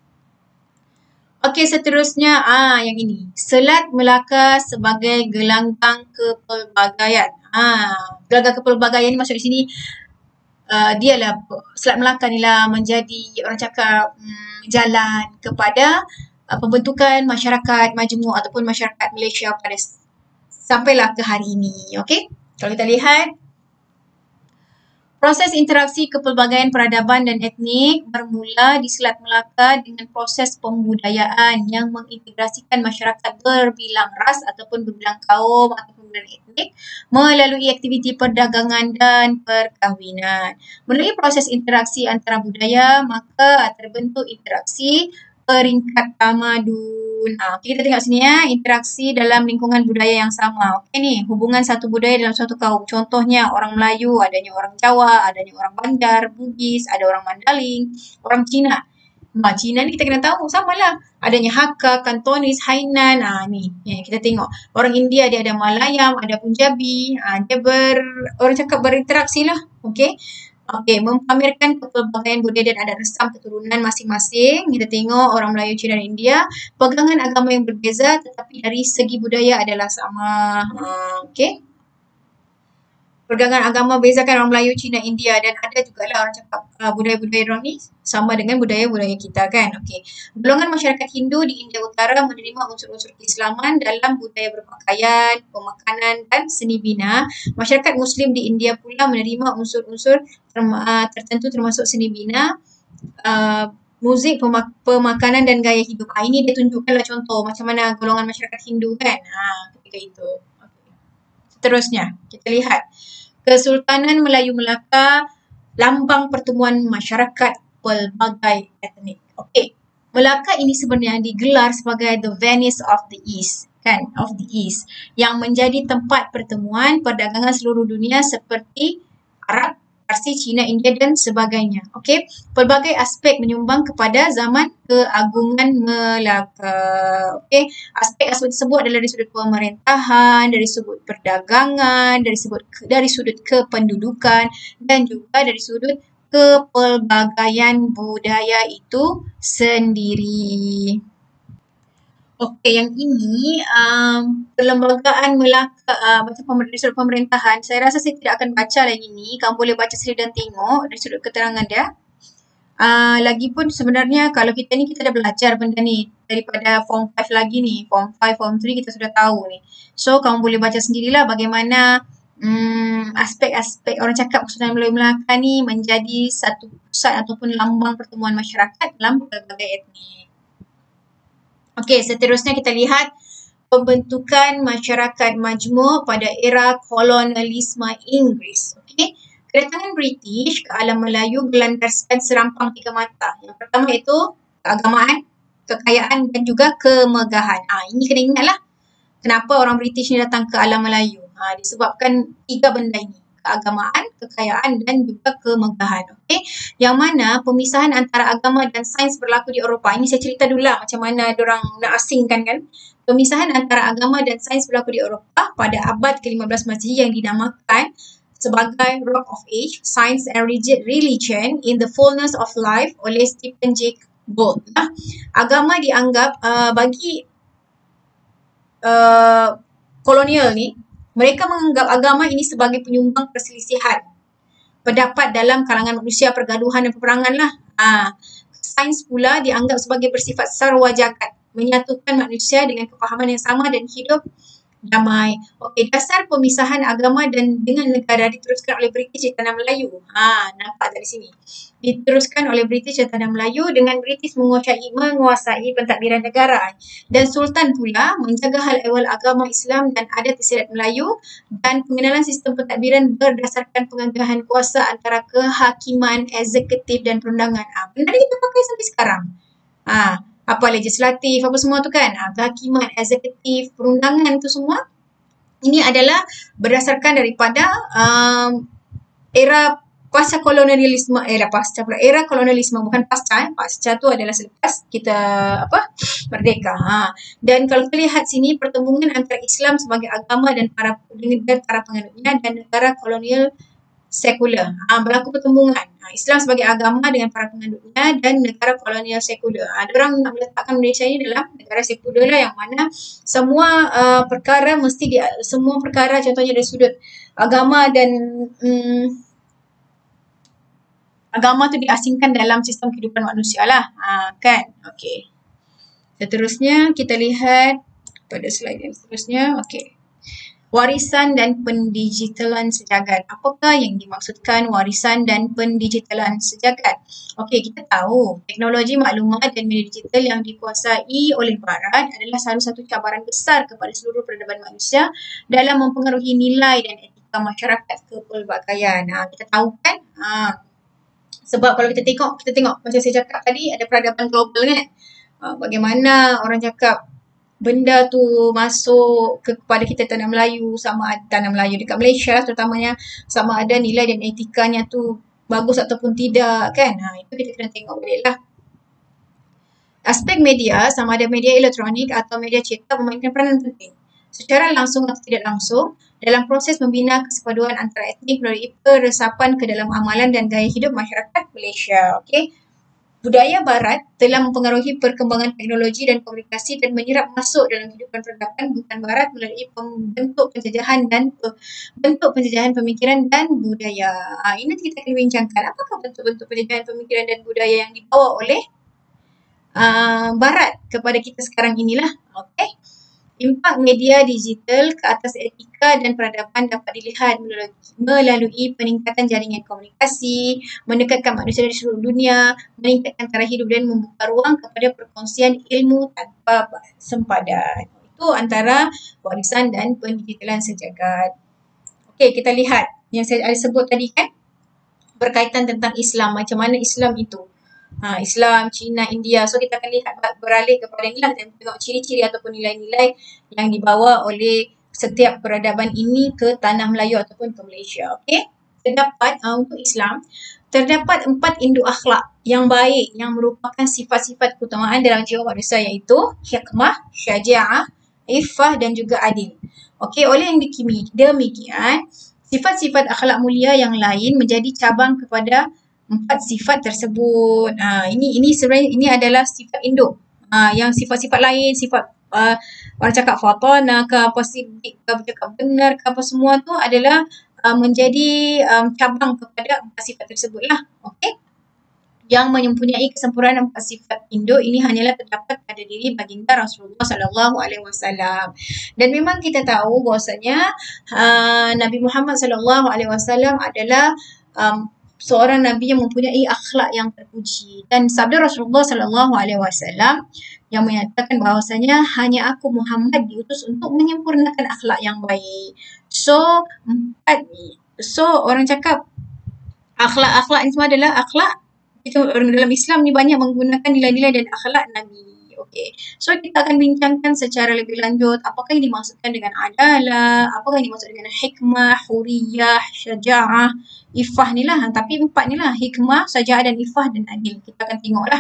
S1: Okey, seterusnya yang ini. Selat Melaka sebagai gelanggang kepelbagaian. Gelanggang kepelbagaian ni maksud di sini dialah Selat Melaka ni lah menjadi orang cakap jalan kepada pembentukan masyarakat majmuk ataupun masyarakat Malaysia pada sampailah ke hari ini. Okey? Kalau kita lihat proses interaksi kepelbagaian peradaban dan etnik bermula di Selat Melaka dengan proses pembudayaan yang mengintegrasikan masyarakat berbilang ras ataupun berbilang kaum ataupun berbilang etnik melalui aktiviti perdagangan dan perkahwinan. Melalui proses interaksi antara budaya, maka terbentuk interaksi peringkat tamadun. Kita tengok sini interaksi dalam lingkungan budaya yang sama. Okey ni, hubungan satu budaya dalam suatu kaum. Contohnya orang Melayu, adanya orang Jawa, adanya orang Bandar, Bugis, ada orang Mandaling, orang Cina. Cina ni kita kena tahu samalah. Adanya Hakka, Kantonis, Hainan. Ni kita tengok. Orang India dia ada Malayam, ada Punjabi. Dia orang cakap berinteraksi lah. Okey. Okey, mempamerkan kepelbagaian budaya dan adat resam keturunan masing-masing. Kita tengok orang Melayu, Cina dan India. Pegangan agama yang berbeza tetapi dari segi budaya adalah sama. Okey. Pegangan agama bezakan orang Melayu, Cina, India dan ada juga lah orang cakap budaya-budaya orang ni sama dengan budaya-budaya kita kan. Okey. Golongan masyarakat Hindu di India Utara menerima unsur-unsur keislaman dalam budaya berpakaian, pemakanan dan seni bina. Masyarakat Muslim di India pula menerima unsur-unsur tertentu termasuk seni bina, muzik, pemakanan dan gaya hidup. Ini dia tunjukkanlah contoh macam mana golongan masyarakat Hindu kan. Ketika itu. Okay. Seterusnya, kita lihat. Kesultanan Melayu Melaka, lambang pertemuan masyarakat pelbagai etnik. Okey. Melaka ini sebenarnya digelar sebagai the Venice of the East, kan? Of the East. Yang menjadi tempat pertemuan perdagangan seluruh dunia seperti Arab, Parsi, Cina, India dan sebagainya. Okey, pelbagai aspek menyumbang kepada zaman keagungan Melaka. Okey, aspek-aspek tersebut adalah dari sudut pemerintahan, dari sudut perdagangan, dari sudut kependudukan dan juga dari sudut kepelbagaian budaya itu sendiri. Okey, yang ini perlembagaan Melaka macam dari sudut pemerintahan. Saya rasa saya tidak akan baca yang ini. Kamu boleh baca sendiri dan tengok dari sudut keterangan dia. Lagipun sebenarnya kalau kita dah belajar benda ni daripada form 5 lagi ni. Form 5, form 3 kita sudah tahu ni. So, kamu boleh baca sendirilah bagaimana aspek-aspek orang cakap Kesultanan Melayu Melaka ni menjadi satu pusat ataupun lambang pertemuan masyarakat dalam berbagai etnik. Okey, seterusnya kita lihat pembentukan masyarakat majmuk pada era kolonialisme Inggeris. Okey, kedatangan British ke alam Melayu gelandaskan serampang 3 mata. Yang pertama itu keagamaan, kekayaan dan juga kemegahan. Ini kena ingatlah kenapa orang British ni datang ke alam Melayu. Disebabkan 3 benda ini. keagamaan, kekayaan dan juga kemegahan. Okey, yang mana pemisahan antara agama dan sains berlaku di Eropah. Ini saya cerita dulu lah macam mana diorang nak asingkan kan. Pemisahan antara agama dan sains berlaku di Eropah pada abad ke-15 Masihi yang dinamakan sebagai Rock of Age, Science and Religion in the Fullness of Life oleh Stephen Jay Gould. Agama dianggap bagi kolonial ni, mereka menganggap agama ini sebagai penyumbang perselisihan pendapat dalam kalangan manusia, pergaduhan dan peperangan lah. Sains pula dianggap sebagai bersifat sarwa jagat, menyatukan manusia dengan kefahaman yang sama dan hidup damai. Okey, dasar pemisahan agama dan dengan negara diteruskan oleh British di Tanah Melayu. Nampak tak di sini? Diteruskan oleh British di Tanah Melayu dengan British menguasai pentadbiran negara. Dan Sultan pula menjaga hal ehwal agama Islam dan adat istiadat Melayu dan pengenalan sistem pentadbiran berdasarkan penganggahan kuasa antara kehakiman, eksekutif dan perundangan. Benda ni kita pakai sampai sekarang. Apa legislatif, apa semua tu kan, kehakiman, eksekutif, perundangan tu semua, ini adalah berdasarkan daripada era pasca kolonialisme, era kolonialisme, bukan pasca tu adalah selepas kita merdeka. Dan kalau kita lihat sini pertemuan antara Islam sebagai agama dan para penganutnya dan negara kolonial sekular. Berlaku pertemuan Islam sebagai agama dengan para penganutnya dan negara kolonial sekular. Diorang nak meletakkan Malaysia ini dalam negara sekular lah, yang mana semua perkara semua perkara contohnya dari sudut agama dan agama tu diasingkan dalam sistem kehidupan manusia lah. Kan? Okey. Seterusnya kita lihat pada slide yang seterusnya. Okey. Warisan dan pendigitalan sejagat. Apakah yang dimaksudkan warisan dan pendigitalan sejagat? Okey, kita tahu teknologi maklumat dan media digital yang dikuasai oleh Barat adalah salah satu cabaran besar kepada seluruh peradaban manusia dalam mempengaruhi nilai dan etika masyarakat kepelbagaian. Kita tahu kan? Sebab kalau kita tengok macam saya cakap tadi, ada peradaban global kan? Bagaimana orang cakap benda tu masuk kepada kita Tanah Melayu, Tanah Melayu dekat Malaysia terutamanya, sama ada nilai dan etikanya tu bagus ataupun tidak kan. Itu kita kena tengok balik lah. Aspek media, sama ada media elektronik atau media cetak, memainkan peranan penting secara langsung atau tidak langsung dalam proses membina kesepaduan antara etnik melalui peresapan ke dalam amalan dan gaya hidup masyarakat Malaysia. Okey. Budaya Barat telah mempengaruhi perkembangan teknologi dan komunikasi dan menyerap masuk dalam kehidupan peradaban bukan Barat melalui bentuk penjajahan pemikiran dan budaya. Ini kita akan bincangkan. Apakah bentuk-bentuk penjajahan pemikiran dan budaya yang dibawa oleh Barat kepada kita sekarang inilah. Okey. Impak media digital ke atas etika dan peradaban dapat dilihat melalui peningkatan jaringan komunikasi, mendekatkan manusia dari seluruh dunia, meningkatkan taraf hidup dan membuka ruang kepada perkongsian ilmu tanpa sempadan. Itu antara warisan dan pendigitalan sejagat. Okey, kita lihat yang saya ada sebut tadi kan, berkaitan tentang Islam, macam mana Islam itu. Islam, Cina, India. So kita akan lihat beralih kepada inilah dan tengok ciri-ciri ataupun nilai-nilai yang dibawa oleh setiap peradaban ini ke Tanah Melayu ataupun ke Malaysia. Okey. Untuk Islam, terdapat 4 induk akhlak yang baik yang merupakan sifat-sifat keutamaan dalam jiwa manusia, iaitu hikmah, syaja'ah, iffah dan juga adil. Okey, oleh yang demikian, sifat-sifat akhlak mulia yang lain menjadi cabang kepada 4 sifat tersebut. Ini sebenarnya ini adalah sifat induk. Yang sifat-sifat lain, sifat orang cakap fatana ke apa sidik ke bercakap benar ke apa semua tu adalah menjadi cabang kepada 4 sifat tersebut lah. Okey. Yang mempunyai kesempurnaan 4 sifat induk ini hanyalah terdapat pada diri baginda Rasulullah sallallahu alaihi wasallam. Dan memang kita tahu bahawasanya Nabi Muhammad sallallahu alaihi wasallam adalah seorang nabi yang mempunyai akhlak yang terpuji, dan sabda Rasulullah sallallahu alaihi wasallam yang menyatakan bahawasanya hanya aku Muhammad diutus untuk menyempurnakan akhlak yang baik. So orang cakap akhlak ini semua adalah akhlak kita orang dalam Islam ni banyak menggunakan nilai-nilai dan akhlak Nabi. Okey. So kita akan bincangkan secara lebih lanjut apakah yang dimaksudkan dengan adalah, apakah yang dimaksud dengan hikmah, huriyah, syaja'ah, ifah ni lah. Tapi 4 ni lah, hikmah, syaja'ah dan ifah dan adil. Kita akan tengoklah.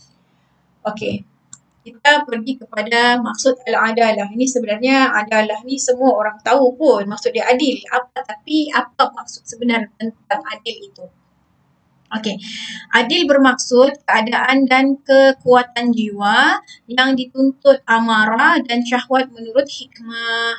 S1: Okey. Kita pergi kepada maksud al-adalah. Ini sebenarnya adalah ni semua orang tahu pun maksud dia adil. Tapi apa maksud sebenar tentang adil itu? Okey. Adil bermaksud keadaan dan kekuatan jiwa yang dituntut amarah dan syahwat menurut hikmah.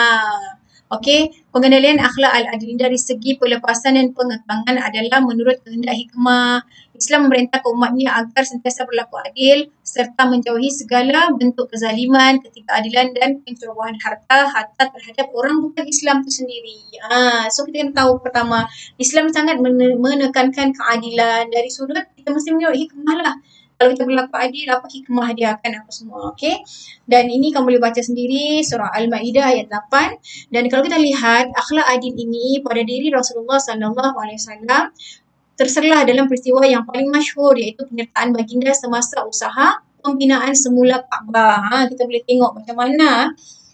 S1: Okey, pengendalian akhlak al-adil dari segi pelepasan dan pengekangan adalah menurut kehendak hikmah. Islam memerintahkan umatnya agar sentiasa berlaku adil serta menjauhi segala bentuk kezaliman, ketidakadilan dan pencerobohan harta terhadap orang bukan Islam itu sendiri. So kita kena tahu pertama, Islam sangat menekankan keadilan. Dari sudut kita mesti menengok hikmah lah. Kalau kita berlaku adil, apa hikmah dia akan apa semua. Okay? Dan ini kamu boleh baca sendiri surah Al-Ma'idah ayat 8. Dan kalau kita lihat akhlak adil ini pada diri Rasulullah SAW terserlah dalam peristiwa yang paling masyhur iaitu penyertaan baginda semasa usaha pembinaan semula Kaabah. Kita boleh tengok macam mana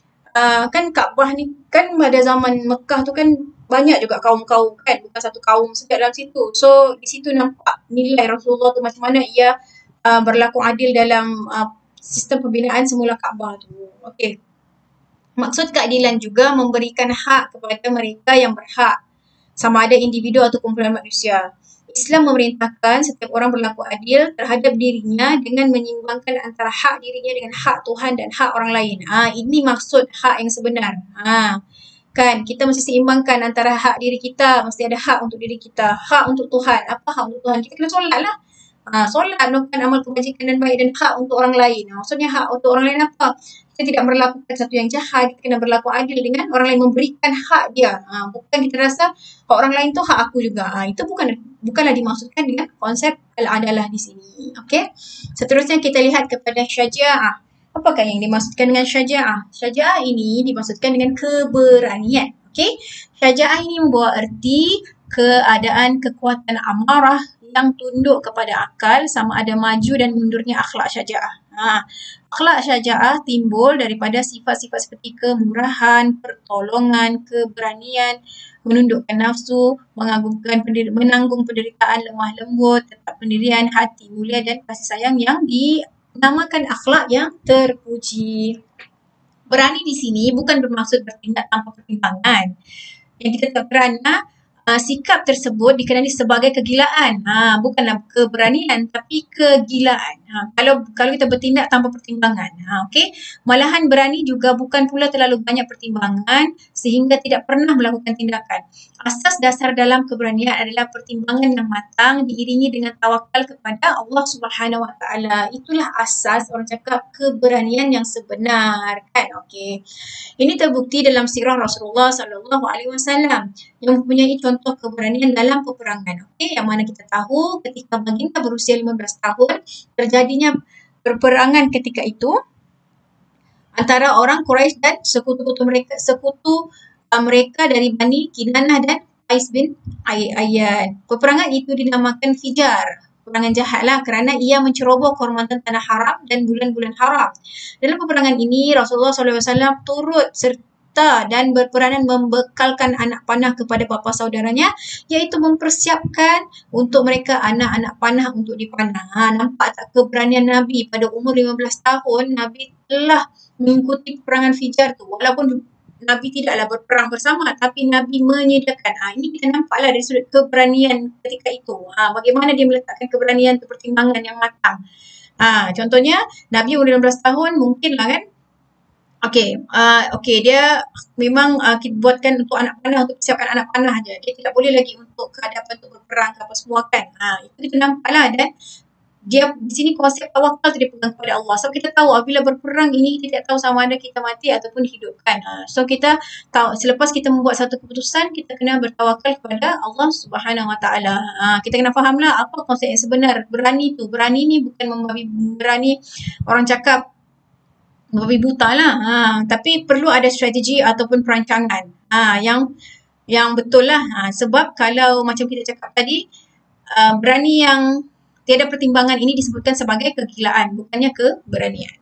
S1: kan Kaabah ni kan pada zaman Mekah tu kan banyak juga kaum-kaum kan, bukan satu kaum saja dalam situ. So di situ nampak nilai Rasulullah tu macam mana ia berlaku adil dalam sistem pembinaan semula Kaabah tu. Okey. Maksud keadilan juga memberikan hak kepada mereka yang berhak, sama ada individu atau kumpulan manusia. Islam memerintahkan setiap orang berlaku adil terhadap dirinya dengan menyeimbangkan antara hak dirinya dengan hak Tuhan dan hak orang lain. Ini maksud hak yang sebenar. Kan kita mesti seimbangkan antara hak diri kita, mesti ada hak untuk diri kita, hak untuk Tuhan. Apa hak untuk Tuhan? Kita kena solat lah. Solat melakukan amal kebajikan dan baik, dan hak untuk orang lain. Maksudnya hak untuk orang lain apa? Kita tidak melakukan satu yang jahat, kita kena berlaku adil dengan orang lain, memberikan hak dia. Bukan kita rasa hak orang lain tu hak aku juga. Itu bukanlah dimaksudkan dengan konsep al-adalah di sini. Okey. Seterusnya kita lihat kepada syaja'ah. Apakah yang dimaksudkan dengan syaja'ah? Syaja'ah ini dimaksudkan dengan keberanian. Okey. Syaja'ah ini membawa erti keadaan kekuatan amarah yang tunduk kepada akal, sama ada maju dan mundurnya akhlak syaja'ah. Akhlak syaja'ah timbul daripada sifat-sifat seperti kemurahan, pertolongan, keberanian, menundukkan nafsu, menanggung penderitaan, lemah lembut, tetap pendirian, hati mulia dan kasih sayang yang dinamakan akhlak yang terpuji. Berani di sini bukan bermaksud bertindak tanpa pertimbangan. Yang kita tak berani, sikap tersebut dikenali sebagai kegilaan. Bukanlah keberanian tapi kegilaan. Kalau kita bertindak tanpa pertimbangan. Okey. Malahan berani juga bukan pula terlalu banyak pertimbangan sehingga tidak pernah melakukan tindakan. Asas dasar dalam keberanian adalah pertimbangan yang matang diiringi dengan tawakal kepada Allah Subhanahu Wa Taala. Itulah asas orang cakap keberanian yang sebenar, kan? Okey. Ini terbukti dalam sirah Rasulullah SAW yang mempunyai contoh keberanian dalam peperangan. Okey, yang mana kita tahu ketika baginda berusia 15 tahun terjadinya peperangan ketika itu antara orang Quraisy dan sekutu mereka dari Bani Kinanah dan Qais bin Ayyad. Peperangan itu dinamakan Fijar. Peperangan jahat lah kerana ia menceroboh kehormatan tanah haram dan bulan-bulan haram. Dalam peperangan ini Rasulullah SAW turut serta dan berperanan membekalkan anak panah kepada bapa saudaranya, iaitu mempersiapkan untuk mereka anak-anak panah untuk dipanah. Nampak tak keberanian Nabi pada umur 15 tahun, Nabi telah mengikuti peperangan Fijar tu. Walaupun Nabi tidaklah berperang bersama, tapi Nabi menyediakan. Ini kita nampaklah dari sudut keberanian ketika itu. Bagaimana dia meletakkan keberanian untuk pertimbangan yang matang. Contohnya, Nabi umur 15 tahun mungkinlah kan. Okey, dia memang buatkan untuk anak panah, untuk persiapkan anak panah je. Dia tidak boleh lagi untuk kehadapan untuk berperang ke apa semua kan. Itu kita nampaklah, dan dia di sini konsep tawakal tu dia pegang kepada Allah. So kita tahu apabila berperang ini kita tak tahu sama ada kita mati ataupun hidup kan. So kita tahu selepas kita membuat satu keputusan, kita kena bertawakal kepada Allah Subhanahu Wa Taala. Kita kena fahamlah apa konsep yang sebenar. Berani ni bukan berani orang cakap membabi buta lah. Tapi perlu ada strategi ataupun perancangan yang betul lah. Sebab kalau macam kita cakap tadi, berani yang Tiada pertimbangan ini disebutkan sebagai kegilaan, bukannya keberanian.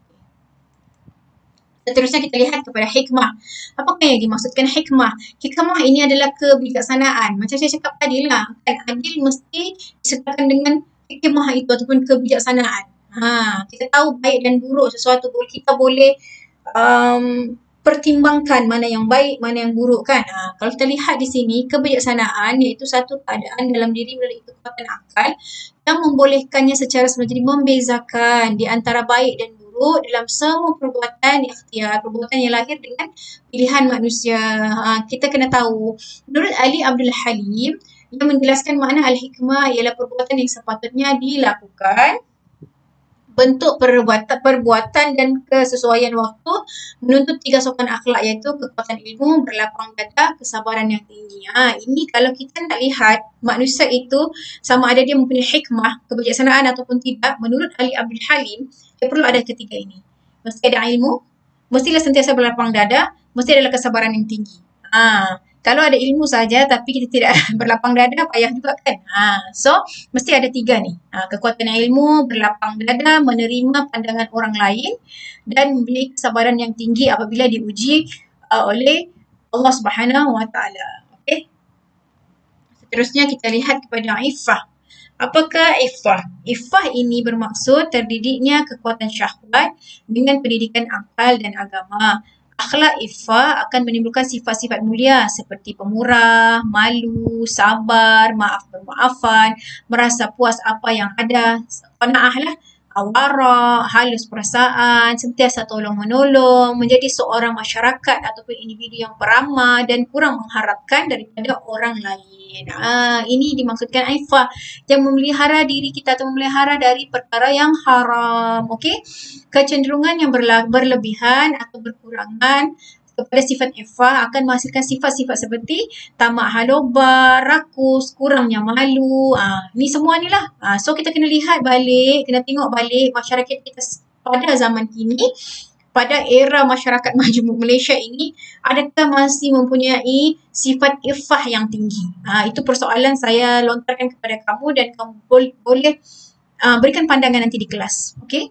S1: Seterusnya kita lihat kepada hikmah. Apakah yang dimaksudkan hikmah? Hikmah ini adalah kebijaksanaan. Macam saya cakap tadi lah, kan adil mesti disertakan dengan hikmah itu ataupun kebijaksanaan. Kita tahu baik dan buruk sesuatu, kita boleh pertimbangkan mana yang baik, mana yang buruk kan. Kalau kita lihat di sini, kebijaksanaan iaitu satu keadaan dalam diri melalui kekuatan akal yang membolehkannya secara semula-jadi membezakan di antara baik dan buruk dalam semua perbuatan ikhtiar, perbuatan yang lahir dengan pilihan manusia. Kita kena tahu, menurut Ali Abdul Halim, yang menjelaskan makna al-hikmah ialah perbuatan yang sepatutnya dilakukan, bentuk perbuatan dan kesesuaian waktu menuntut 3 sokongan akhlak iaitu kekuatan ilmu, berlapang dada, kesabaran yang tinggi. Ini kalau kita nak lihat manusia itu sama ada dia mempunyai hikmah, kebijaksanaan ataupun tidak, menurut Ali Abdul Halim, dia perlu ada ketiga ini. Mesti ada ilmu, mestilah sentiasa berlapang dada, mesti adalah kesabaran yang tinggi. Kalau ada ilmu saja tapi kita tidak berlapang dada, payah juga kan. So, mesti ada 3 ni. Kekuatan ilmu, berlapang dada, menerima pandangan orang lain dan memiliki kesabaran yang tinggi apabila diuji oleh Allah Subhanahu Wa Taala. Okey. Seterusnya kita lihat kepada iffah. Apakah iffah? Iffah ini bermaksud terdidiknya kekuatan syahwat dengan pendidikan akal dan agama. Akhlak iffah akan menimbulkan sifat-sifat mulia seperti pemurah, malu, sabar, maaf bermaafan, merasa puas apa yang ada, qanaah lah, wara, halus perasaan, sentiasa tolong menolong, menjadi seorang masyarakat ataupun individu yang peramah dan kurang mengharapkan daripada orang lain. Ini dimaksudkan iffah, yang memelihara diri kita atau memelihara dari perkara yang haram. Okey, kecenderungan yang berlebihan atau berkurangan kepada sifat iffah akan menghasilkan sifat-sifat seperti tamak halobar, rakus, kurangnya malu. Ni semua ni lah. So kita kena lihat balik, kena tengok balik masyarakat kita pada zaman kini, pada era masyarakat majmuk Malaysia ini, adakah masih mempunyai sifat iffah yang tinggi? Itu persoalan saya lontarkan kepada kamu dan kamu boleh berikan pandangan nanti di kelas. Okey?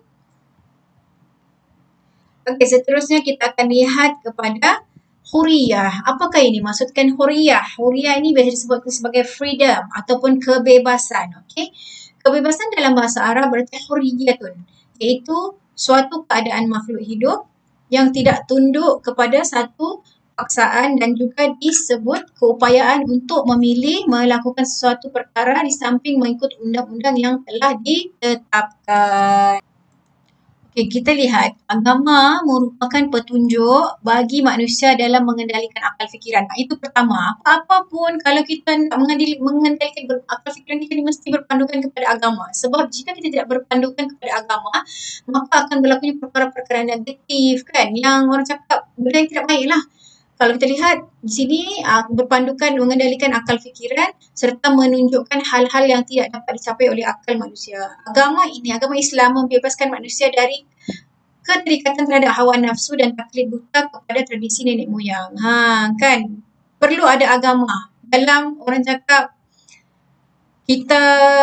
S1: Okey, seterusnya kita akan lihat kepada huriyah. Apakah ini? Maksudkan huriyah. Huriyah ini biasa disebut sebagai freedom ataupun kebebasan. Okey? Kebebasan dalam bahasa Arab berarti huriyatun, iaitu suatu keadaan makhluk hidup yang tidak tunduk kepada satu paksaan dan juga disebut keupayaan untuk memilih melakukan sesuatu perkara di samping mengikut undang-undang yang telah ditetapkan. Okay, kita lihat agama merupakan petunjuk bagi manusia dalam mengendalikan akal fikiran. Itu pertama. Apa-apapun kalau kita nak mengendalikan akal fikiran kita mesti berpandukan kepada agama. Sebab jika kita tidak berpandukan kepada agama, maka akan berlakunya perkara-perkara negatif kan, yang orang cakap benda yang tidak baik lah. Kalau kita lihat di sini berpandukan mengendalikan akal fikiran serta menunjukkan hal-hal yang tidak dapat dicapai oleh akal manusia. Agama ini, agama Islam membebaskan manusia dari keterikatan terhadap hawa nafsu dan taklid buta kepada tradisi nenek moyang. Kan? Perlu ada agama. Dalam orang cakap kita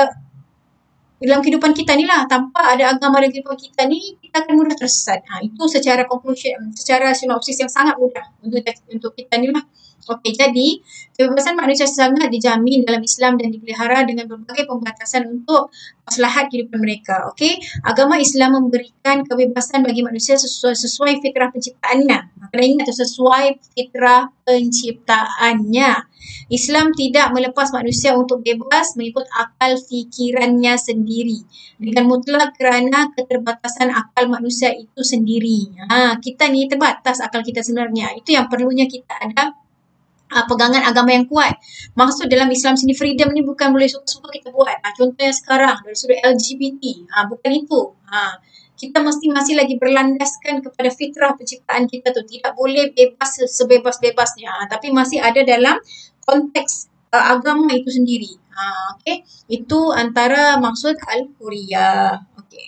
S1: dalam kehidupan kita ni lah, tanpa ada agama dalam kehidupan kita ni, kita akan mudah tersesat. Itu secara conclusion, secara sinopsis yang sangat mudah untuk kita ni lah. Okey, jadi kebebasan manusia sangat dijamin dalam Islam dan dipelihara dengan berbagai pembatasan untuk maslahat kehidupan mereka. Okey, agama Islam memberikan kebebasan bagi manusia sesuai fitrah penciptaannya. Kena ingat tu, sesuai fitrah penciptaannya. Islam tidak melepas manusia untuk bebas mengikut akal fikirannya sendiri dengan mutlak kerana keterbatasan akal manusia itu sendiri. Kita ni terbatas akal kita sebenarnya. Itu yang perlunya kita ada pegangan agama yang kuat. Maksud dalam Islam sini freedom ni bukan boleh suka-suka kita buat. Contohnya sekarang dari sudut LGBT, bukan itu. Kita mesti masih lagi berlandaskan kepada fitrah penciptaan kita tu. Tidak boleh bebas sebebas-bebasnya. Tapi masih ada dalam konteks agama itu sendiri. Okay. Itu antara maksud al-huriyah. Okay.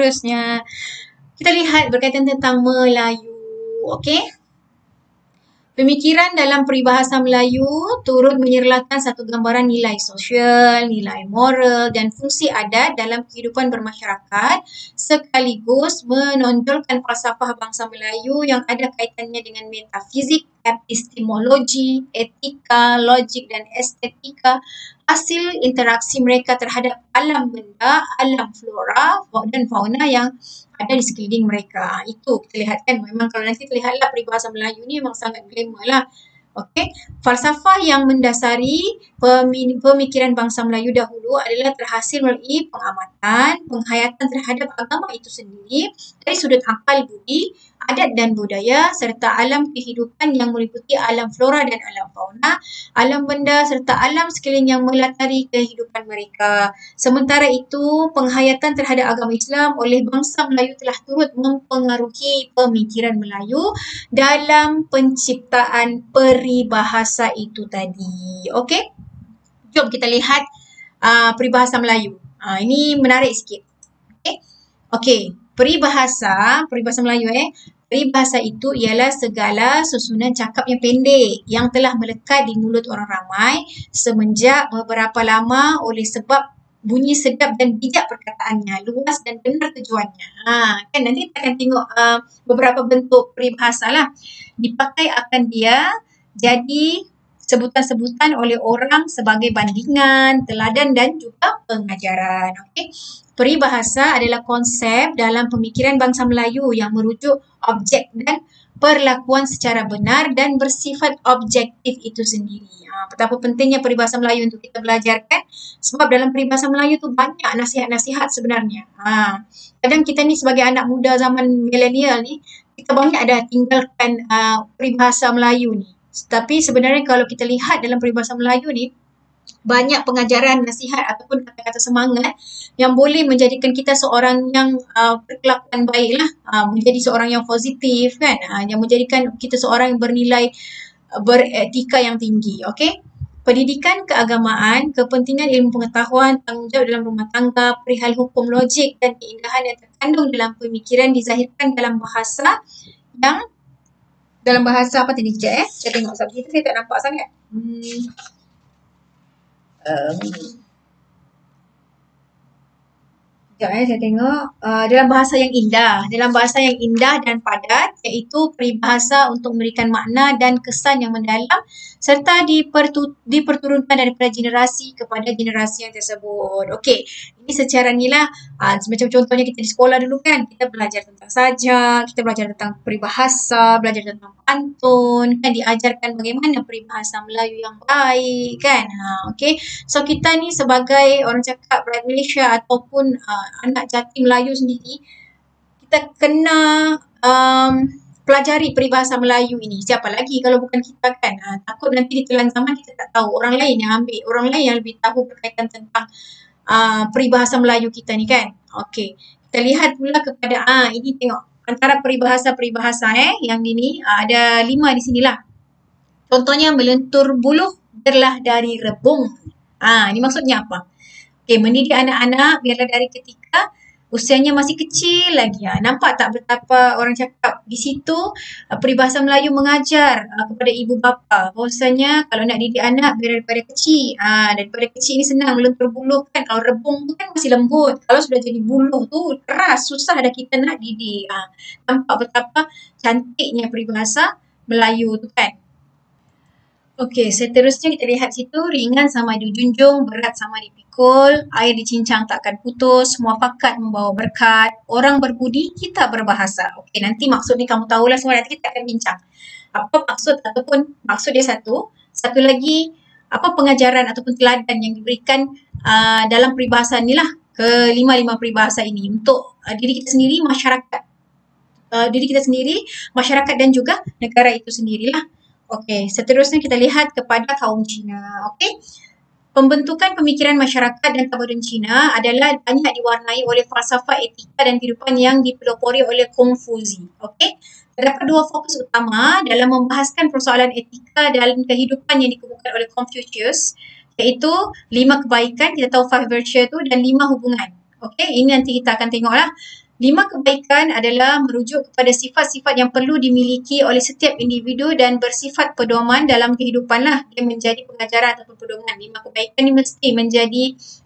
S1: Seterusnya, kita lihat berkaitan tentang Melayu. Okay. Pemikiran dalam peribahasa Melayu turut menyerlakan satu gambaran nilai sosial, nilai moral dan fungsi adat dalam kehidupan bermasyarakat sekaligus menonjolkan falsafah bangsa Melayu yang ada kaitannya dengan metafizik, epistemologi, etika, logik dan estetika hasil interaksi mereka terhadap alam benda, alam flora dan fauna yang ada di sekeliling mereka. Itu kita lihat kan, memang kalau nanti terlihatlah peribahasa Melayu ni memang sangat glamour lah. Okey, falsafah yang mendasari pemikiran bangsa Melayu dahulu adalah terhasil melalui pengamatan, penghayatan terhadap agama itu sendiri dari sudut akal budi, adat dan budaya serta alam kehidupan yang meliputi alam flora dan alam fauna, alam benda serta alam sekeliling yang melatari kehidupan mereka. Sementara itu, penghayatan terhadap agama Islam oleh bangsa Melayu telah turut mempengaruhi pemikiran Melayu dalam penciptaan peribahasa itu tadi. Okey? Jom kita lihat peribahasa Melayu. Ini menarik sikit. Okey, peribahasa Melayu peribahasa itu ialah segala susunan cakap yang pendek yang telah melekat di mulut orang ramai semenjak beberapa lama oleh sebab bunyi sedap dan bijak perkataannya, luas dan benar tujuannya. Kan nanti kita akan tengok beberapa bentuk peribahasa lah. Dipakai akan dia jadi sebutan-sebutan oleh orang sebagai bandingan, teladan dan juga pengajaran. Okey. Peribahasa adalah konsep dalam pemikiran bangsa Melayu yang merujuk objek dan perlakuan secara benar dan bersifat objektif itu sendiri. Betapa pentingnya peribahasa Melayu untuk kita belajarkan sebab dalam peribahasa Melayu tu banyak nasihat-nasihat sebenarnya. Kadang kita ni sebagai anak muda zaman milenial ni, kita banyak dah tinggalkan peribahasa Melayu ni. Tapi sebenarnya kalau kita lihat dalam peribahasa Melayu ni, banyak pengajaran, nasihat ataupun kata-kata semangat yang boleh menjadikan kita seorang yang berkelakuan baik lah, menjadi seorang yang positif kan, yang menjadikan kita seorang yang bernilai beretika yang tinggi. Okey. Pendidikan keagamaan, kepentingan ilmu pengetahuan, tanggungjawab dalam rumah tangga, perihal hukum logik dan keindahan yang terkandung dalam pemikiran dizahirkan dalam bahasa apa tadi sekejap saya tengok subtitle saya tak nampak sangat. Sekejap saya tengok. Dalam bahasa yang indah dan padat, iaitu peribahasa untuk memberikan makna dan kesan yang mendalam serta diperturunkan daripada generasi kepada generasi yang tersebut. Okey, ini secara ni lah, macam contohnya kita di sekolah dulu kan, kita belajar tentang sajak, kita belajar tentang peribahasa, belajar tentang pantun, kan diajarkan bagaimana peribahasa Melayu yang baik kan. Okey, so kita ni sebagai orang cakap rakyat Malaysia ataupun anak jati Melayu sendiri, kita kena pelajari peribahasa Melayu ini. Siapa lagi kalau bukan kita kan? Takut nanti ditelan zaman kita tak tahu. Orang lain yang ambil, orang lain yang lebih tahu berkaitan tentang peribahasa Melayu kita ni kan. Okey, kita lihat pula kepada ini tengok antara peribahasa-peribahasa yang ini ada 5 di sinilah. Contohnya melentur buluh biarlah dari rebung. Ini maksudnya apa? Okey, mendidik anak-anak biarlah dari ketika usianya masih kecil lagi. Nampak tak betapa orang cakap di situ peribahasa Melayu mengajar kepada ibu bapa bahawasanya kalau nak didik anak biar daripada kecil. Daripada kecil ni senang melentur buluh kan. Kalau rebung tu kan masih lembut. Kalau sudah jadi buluh tu keras, susah dah kita nak didik. Nampak betapa cantiknya peribahasa Melayu tu kan. Okey, seterusnya kita lihat situ, ringan sama dijunjung, berat sama dipikul, air dicincang takkan putus, muafakat membawa berkat, orang berbudi, kita berbahasa. Okey, nanti maksud ni kamu tahulah semua, nanti kita akan bincang. Apa maksud ataupun maksud dia satu lagi apa pengajaran ataupun teladan yang diberikan dalam peribahasa ni lah, kelima-lima peribahasa ini untuk diri kita sendiri, masyarakat dan juga negara itu sendirilah. Okey, seterusnya kita lihat kepada kaum Cina. Okey, pembentukan pemikiran masyarakat dan tamadun Cina adalah banyak diwarnai oleh falsafah etika dan kehidupan yang dipelopori oleh Konfusi. Okey, terdapat 2 fokus utama dalam membahaskan persoalan etika dan kehidupan yang dikemukakan oleh Confucius, iaitu 5 kebaikan, kita tahu 5 virtue tu, dan 5 hubungan. Okey, ini nanti kita akan tengoklah. 5 kebaikan adalah merujuk kepada sifat-sifat yang perlu dimiliki oleh setiap individu dan bersifat pedoman dalam kehidupan lah. Dia menjadi pengajaran ataupun pedoman. 5 kebaikan ni mesti menjadi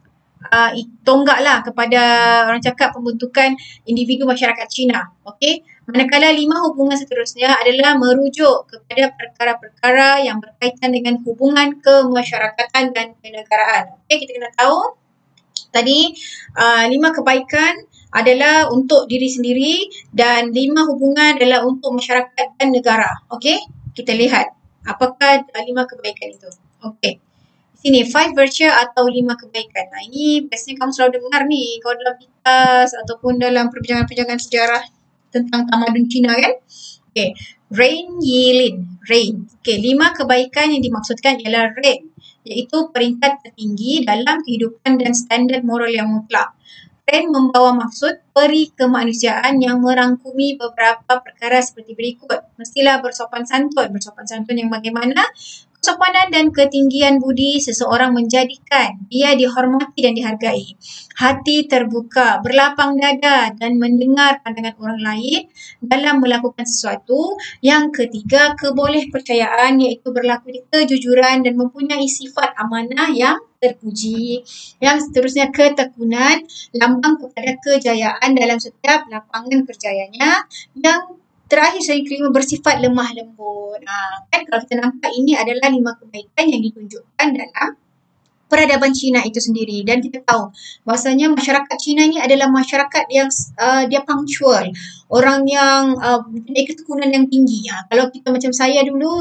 S1: tonggak lah kepada orang cakap pembentukan individu masyarakat Cina. Okey. Manakala 5 hubungan seterusnya adalah merujuk kepada perkara-perkara yang berkaitan dengan hubungan kemasyarakatan dan kenegaraan. Okey, kita kena tahu tadi 5 kebaikan adalah untuk diri sendiri dan 5 hubungan adalah untuk masyarakat dan negara. Okey, kita lihat apakah 5 kebaikan itu. Okey. Sini 5 virtue atau 5 kebaikan. Ini biasanya kamu selalu dengar ni kalau dalam kitas ataupun dalam perbincangan-perbincangan sejarah tentang tamadun Cina kan. Okey, Rain Yilin. Rain. Okey, 5 kebaikan yang dimaksudkan ialah Rain, iaitu peringkat tertinggi dalam kehidupan dan standard moral yang mutlak. Rain membawa maksud peri kemanusiaan yang merangkumi beberapa perkara seperti berikut. Mestilah bersopan santun. Bersopan santun yang bagaimana? Kesopanan dan ketinggian budi seseorang menjadikan dia dihormati dan dihargai. Hati terbuka, berlapang dada dan mendengar pandangan orang lain dalam melakukan sesuatu. Yang ketiga, kebolehpercayaan iaitu berlaku di kejujuran dan mempunyai sifat amanah yang terpuji. Yang seterusnya, ketekunan, lambang kepada kejayaan dalam setiap lapangan kerjayanya. Yang terakhir saya kelima, bersifat lemah lembut. Kan kalau kita nampak ini adalah 5 kebaikan yang ditunjukkan dalam peradaban Cina itu sendiri. Dan kita tahu bahasanya masyarakat Cina ini adalah masyarakat yang dia punctual. Orang yang mempunyai ketekunan yang tinggi. Kalau kita macam saya dulu,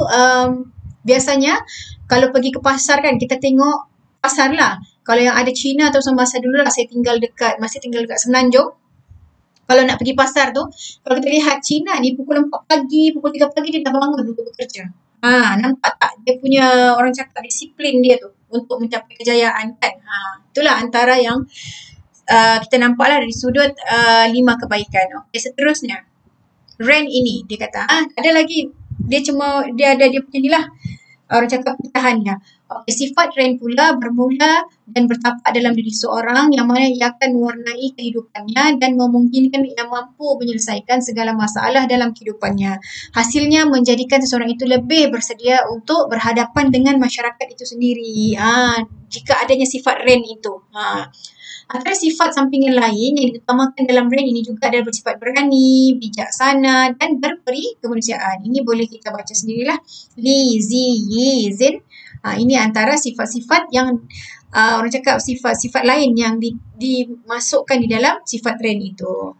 S1: biasanya kalau pergi ke pasar kan, kita tengok pasar lah. Kalau yang ada Cina atau masa dulu lah, saya masih tinggal dekat Semenanjung. Kalau nak pergi pasar tu, kalau kita lihat Cina ni pukul 4 pagi, pukul 3 pagi dia dah bangun untuk bekerja. Nampak tak? Dia punya orang cakap disiplin dia tu untuk mencapai kejayaan kan. Itulah antara yang kita nampaklah dari sudut 5 kebaikan. Okey, seterusnya. Ren ini, dia kata, ada lagi. Dia ada dia punya ni lah. Orang cakap pecahannya. Okey, sifat Ren pula bermula dan bertapak dalam diri seorang yang mana ia akan mewarnai kehidupannya dan memungkinkan ia mampu menyelesaikan segala masalah dalam kehidupannya. Hasilnya menjadikan seseorang itu lebih bersedia untuk berhadapan dengan masyarakat itu sendiri. Jika adanya sifat Ren itu. Antara sifat sampingan lain yang diutamakan dalam Ren ini juga adalah bersifat berani, bijaksana dan berperi kemanusiaan. Ini boleh kita baca sendirilah. Li, Zi, Yi, Zin. Ini antara sifat-sifat yang orang cakap sifat-sifat lain yang dimasukkan di dalam sifat Ren itu.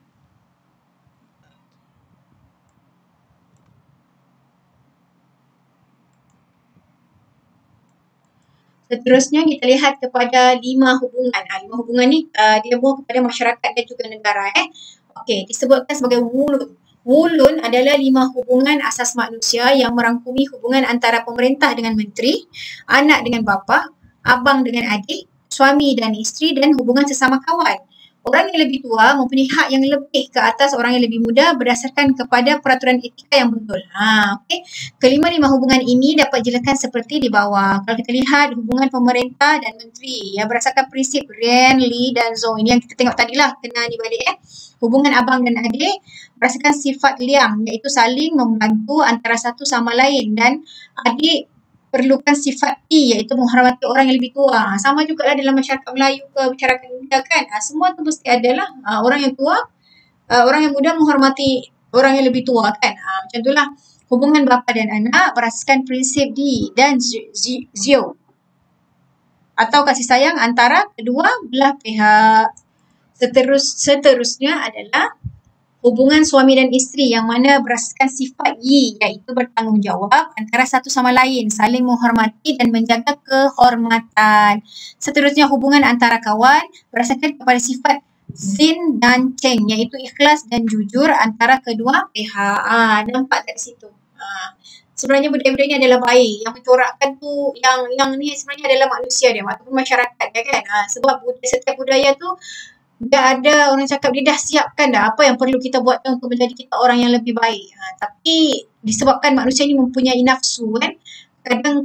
S1: Seterusnya kita lihat kepada 5 hubungan. 5 hubungan ni dia more kepada masyarakat dan juga negara. Okey, disebutkan sebagai wulun. Wulun adalah 5 hubungan asas manusia yang merangkumi hubungan antara pemerintah dengan menteri, anak dengan bapa, abang dengan adik, suami dan isteri dan hubungan sesama kawan. Orang yang lebih tua mempunyai hak yang lebih ke atas orang yang lebih muda berdasarkan kepada peraturan etika yang betul. Okey. Kelima-lima hubungan ini dapat dijelaskan seperti di bawah. Kalau kita lihat hubungan pemerintah dan menteri yang berdasarkan prinsip Ren, Li dan Zhou. Ini yang kita tengok tadilah, kena di balik. Hubungan abang dan adik berdasarkan sifat Liang, iaitu saling membantu antara satu sama lain dan adik perlukan sifat T, iaitu menghormati orang yang lebih tua. Sama juga lah dalam masyarakat Melayu ke masyarakat India kan. Semua tu mesti adalah orang yang tua, orang yang muda menghormati orang yang lebih tua kan. Macam itulah hubungan bapa dan anak berasaskan prinsip D dan Zio atau kasih sayang antara kedua belah pihak. Seterusnya adalah hubungan suami dan isteri yang mana berasaskan sifat Yi, iaitu bertanggungjawab antara satu sama lain, saling menghormati dan menjaga kehormatan. Seterusnya hubungan antara kawan berasaskan kepada sifat Zin dan Cheng, iaitu ikhlas dan jujur antara kedua pihak. Nampak tak di situ? Sebenarnya budaya-budaya ni adalah baik. Yang mencorakkan tu, yang ni sebenarnya adalah manusia dia ataupun masyarakat dia kan. Sebab setiap budaya tu dia ada orang cakap dia dah siapkan dah apa yang perlu kita buat untuk menjadi kita orang yang lebih baik. Tapi disebabkan manusia ni mempunyai nafsu kan, kadang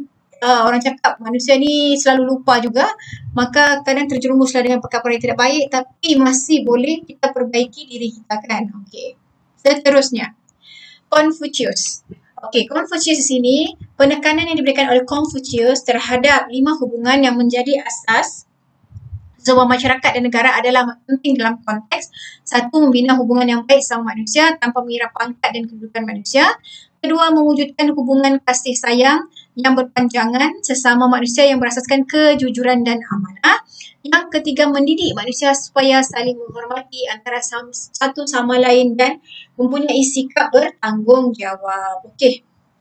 S1: orang cakap manusia ni selalu lupa juga, maka kadang terjerumuslah dengan perkara yang tidak baik, tapi masih boleh kita perbaiki diri kita kan. Okey. Seterusnya, Confucius. Okey, Confucius di sini, penekanan yang diberikan oleh Confucius terhadap 5 hubungan yang menjadi asas sebuah masyarakat dan negara adalah penting dalam konteks satu, membina hubungan yang baik sama manusia tanpa mengira pangkat dan kedudukan manusia. Kedua, mewujudkan hubungan kasih sayang yang berpanjangan sesama manusia yang berasaskan kejujuran dan amanah. Yang ketiga, mendidik manusia supaya saling menghormati antara satu sama lain dan mempunyai sikap bertanggungjawab. Okey.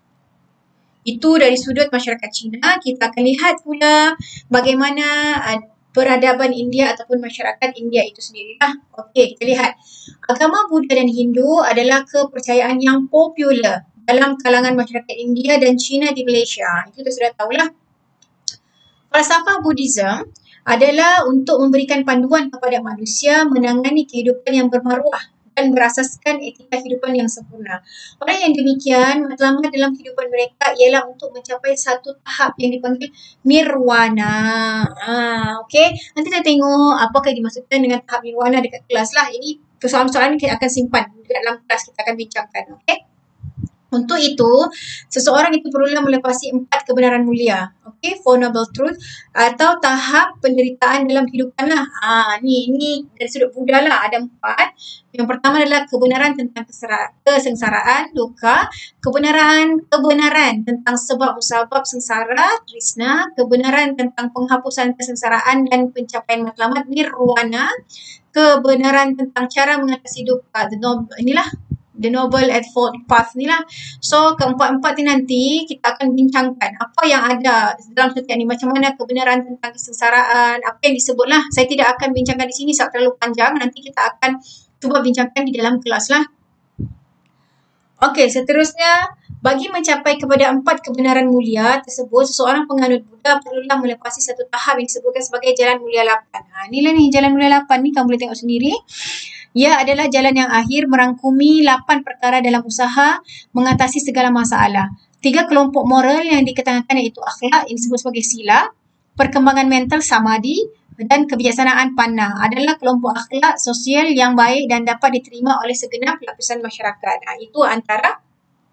S1: Itu dari sudut masyarakat Cina. Kita akan lihat pula bagaimana peradaban India ataupun masyarakat India itu sendirilah. Okey, kita lihat. Agama Buddha dan Hindu adalah kepercayaan yang popular dalam kalangan masyarakat India dan Cina di Malaysia. Itu kita sudah tahulah. Falsafah Buddhism adalah untuk memberikan panduan kepada manusia menangani kehidupan yang bermaruah dan berasaskan etika kehidupan yang sempurna. Orang yang demikian, matlamat dalam kehidupan mereka ialah untuk mencapai satu tahap yang dipanggil nirwana. Okey, nanti kita tengok apakah dimaksudkan dengan tahap nirwana dekat kelas lah. Ini persoalan-persoalan kita akan simpan dekat dalam kelas, kita akan bincangkan. Okey. Untuk itu, seseorang itu perlulah melepasi 4 kebenaran mulia. Okey, Four Noble Truth atau tahap penderitaan dalam kehidupan lah. Ni dari sudut Buddha lah, ada 4. Yang pertama adalah kebenaran tentang kesengsaraan, dukkha, kebenaran tentang sebab musabab sengsara, trisna, kebenaran tentang penghapusan kesengsaraan dan pencapaian matlamat, nirwana, kebenaran tentang cara mengatasi dukkha, the noble eightfold path ni lah. So, keempat-empat ni nanti kita akan bincangkan apa yang ada dalam setiap ni, macam mana kebenaran tentang kesengsaraan, apa yang disebut lah. Saya tidak akan bincangkan di sini sebab terlalu panjang, nanti kita akan cuba bincangkan di dalam kelas lah. Okey, seterusnya, bagi mencapai kepada 4 kebenaran mulia tersebut, seseorang penganut Buddha perlulah melepasi satu tahap yang disebutkan sebagai Jalan Mulia 8. Inilah ni, Jalan Mulia 8 ni kamu boleh tengok sendiri. Ia adalah jalan yang akhir merangkumi 8 perkara dalam usaha mengatasi segala masalah. 3 kelompok moral yang dikedepankan iaitu akhlak yang disebut sebagai sila, perkembangan mental samadhi dan kebijaksanaan panna adalah kelompok akhlak sosial yang baik dan dapat diterima oleh segenap lapisan masyarakat. Itu antara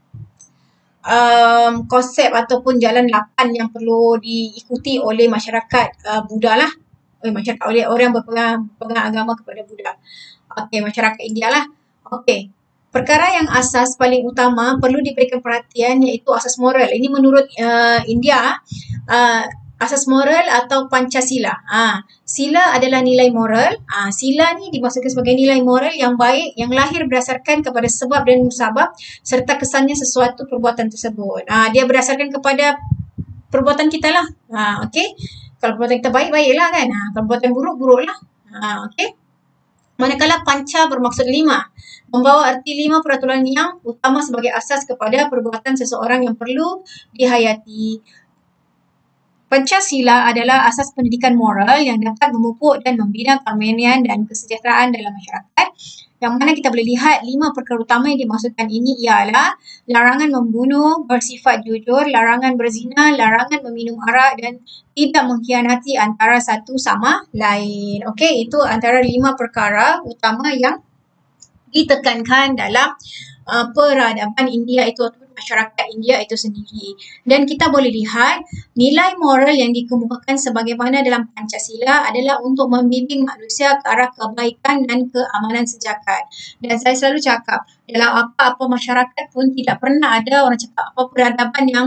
S1: konsep ataupun jalan 8 yang perlu diikuti oleh masyarakat Buddha lah. Oleh orang berpegang agama kepada Buddha. Okey, masyarakat India lah. Okey. Perkara yang asas paling utama perlu diberikan perhatian iaitu asas moral. Ini menurut India, asas moral atau Pancasila. Sila adalah nilai moral. Sila ni dimaksudkan sebagai nilai moral yang baik yang lahir berdasarkan kepada sebab dan musabab serta kesannya sesuatu perbuatan tersebut. Dia berdasarkan kepada perbuatan kita lah. Okey. Kalau perbuatan kita baik, baiklah kan. Kalau perbuatan buruk, buruklah. Okey. Manakala panca bermaksud 5, membawa arti 5 peraturan yang utama sebagai asas kepada perbuatan seseorang yang perlu dihayati. Pancasila adalah asas pendidikan moral yang dapat memupuk dan membina keharmonian dan kesejahteraan dalam masyarakat. Yang mana kita boleh lihat 5 perkara utama yang dimaksudkan ini ialah larangan membunuh, bersifat jujur, larangan berzina, larangan meminum arak dan tidak mengkhianati antara satu sama lain. Okey, itu antara 5 perkara utama yang ditekankan dalam peradaban India itu ataupun masyarakat India itu sendiri. Dan kita boleh lihat nilai moral yang dikemukakan sebagaimana dalam Pancasila adalah untuk membimbing manusia ke arah kebaikan dan keamanan sejagat. Dan saya selalu cakap dalam apa-apa masyarakat pun tidak pernah ada orang cakap apa peradaban yang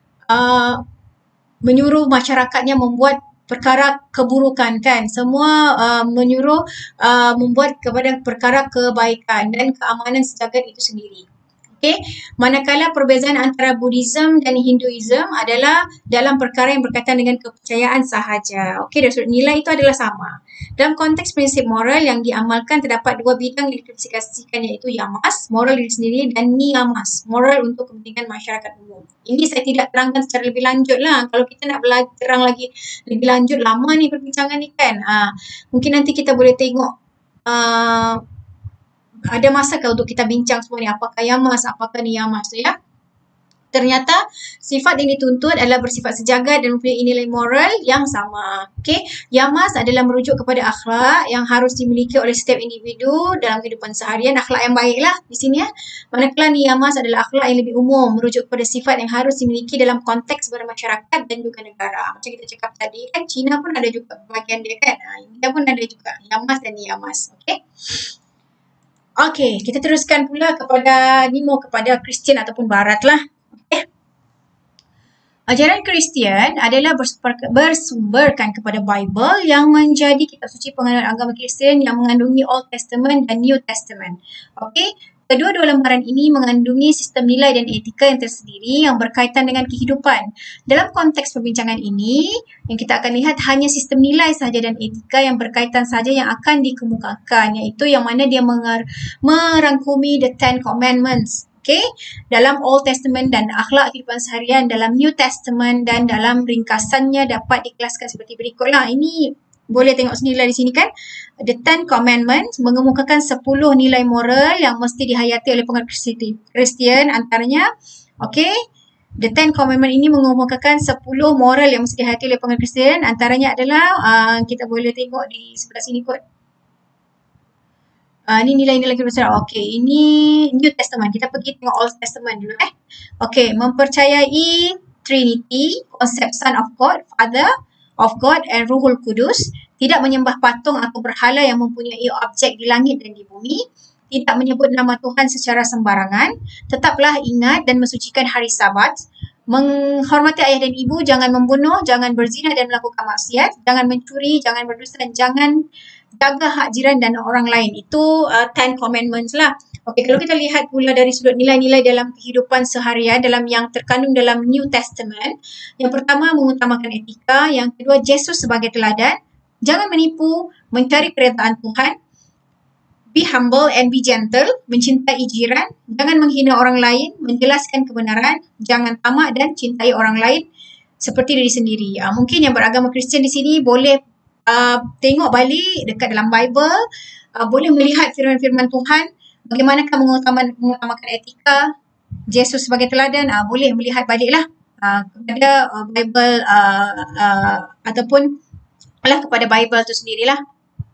S1: menyuruh masyarakatnya membuat perkara keburukan kan. Semua menyuruh membuat kepada perkara kebaikan dan keamanan sejagat itu sendiri. Okey, manakala perbezaan antara Buddhism dan Hinduism adalah dalam perkara yang berkaitan dengan kepercayaan sahaja. Okey, dari sudut nilai itu adalah sama. Dalam konteks prinsip moral yang diamalkan terdapat 2 bidang yang diklasifikasikan iaitu yamas, moral diri sendiri dan niyamas, moral untuk kepentingan masyarakat umum. Ini saya tidak terangkan secara lebih lanjut lah. Kalau kita nak terang lagi lebih lanjut, lama ni perbincangan ni kan. Mungkin nanti kita boleh tengok ada masa ke untuk kita bincang semua ni, apakah yamas, apakah niyamas tu ya. Ternyata sifat yang dituntut adalah bersifat sejagat dan mempunyai nilai moral yang sama. Okey, yamas adalah merujuk kepada akhlak yang harus dimiliki oleh setiap individu dalam kehidupan seharian, akhlak yang baiklah di sini ya. Manakala niyamas adalah akhlak yang lebih umum, merujuk kepada sifat yang harus dimiliki dalam konteks bermasyarakat dan juga negara. Macam kita cakap tadi kan, China pun ada juga bahagian dia kan. India pun ada juga yamas dan niyamas. Okey. Okey, kita teruskan pula kepada Nimo kepada Kristian ataupun Barat lah. Ajaran Kristian adalah bersumberkan kepada Bible yang menjadi kitab suci penganut agama Kristian yang mengandungi Old Testament dan New Testament. Okey, kedua-dua lembaran ini mengandungi sistem nilai dan etika yang tersendiri yang berkaitan dengan kehidupan. Dalam konteks perbincangan ini, yang kita akan lihat hanya sistem nilai sahaja dan etika yang berkaitan sahaja yang akan dikemukakan, iaitu yang mana dia merangkumi the Ten Commandments. Okay, dalam Old Testament dan akhlak kehidupan seharian dalam New Testament, dan dalam ringkasannya dapat dikelaskan seperti berikutlah. Ini boleh tengok sendirilah di sini kan. The Ten Commandments mengemukakan 10 nilai moral yang mesti dihayati oleh penganut Kristian antaranya. Okay, The Ten Commandments ini mengemukakan 10 moral yang mesti dihayati oleh penganut Kristian. Antaranya adalah kita boleh tengok di sebelah sini kot. Ini nilai-nilai kebesaran. Okey, ini New Testament. Kita pergi tengok Old Testament dulu Okey, mempercayai Trinity, konsep Son of God, Father of God and Ruhul Kudus, tidak menyembah patung atau berhala yang mempunyai objek di langit dan di bumi, tidak menyebut nama Tuhan secara sembarangan, tetaplah ingat dan mensucikan hari Sabat, menghormati ayah dan ibu, jangan membunuh, jangan berzina dan melakukan maksiat, jangan mencuri, jangan berdusta dan jangan jaga hak jiran dan orang lain. Itu Ten Commandments lah. Okey, kalau kita lihat pula dari sudut nilai-nilai dalam kehidupan seharian dalam yang terkandung dalam New Testament, yang pertama mengutamakan etika, yang kedua Yesus sebagai teladan, jangan menipu, mencari keredaan Tuhan, be humble and be gentle, mencintai jiran, jangan menghina orang lain, menjelaskan kebenaran, jangan tamak dan cintai orang lain seperti diri sendiri. Mungkin yang beragama Kristian di sini boleh tengok balik dekat dalam Bible, boleh melihat firman-firman Tuhan, bagaimanakah mengutamakan etika, Yesus sebagai teladan, boleh melihat baliklah kepada Bible ataupun kepada Bible tu sendirilah.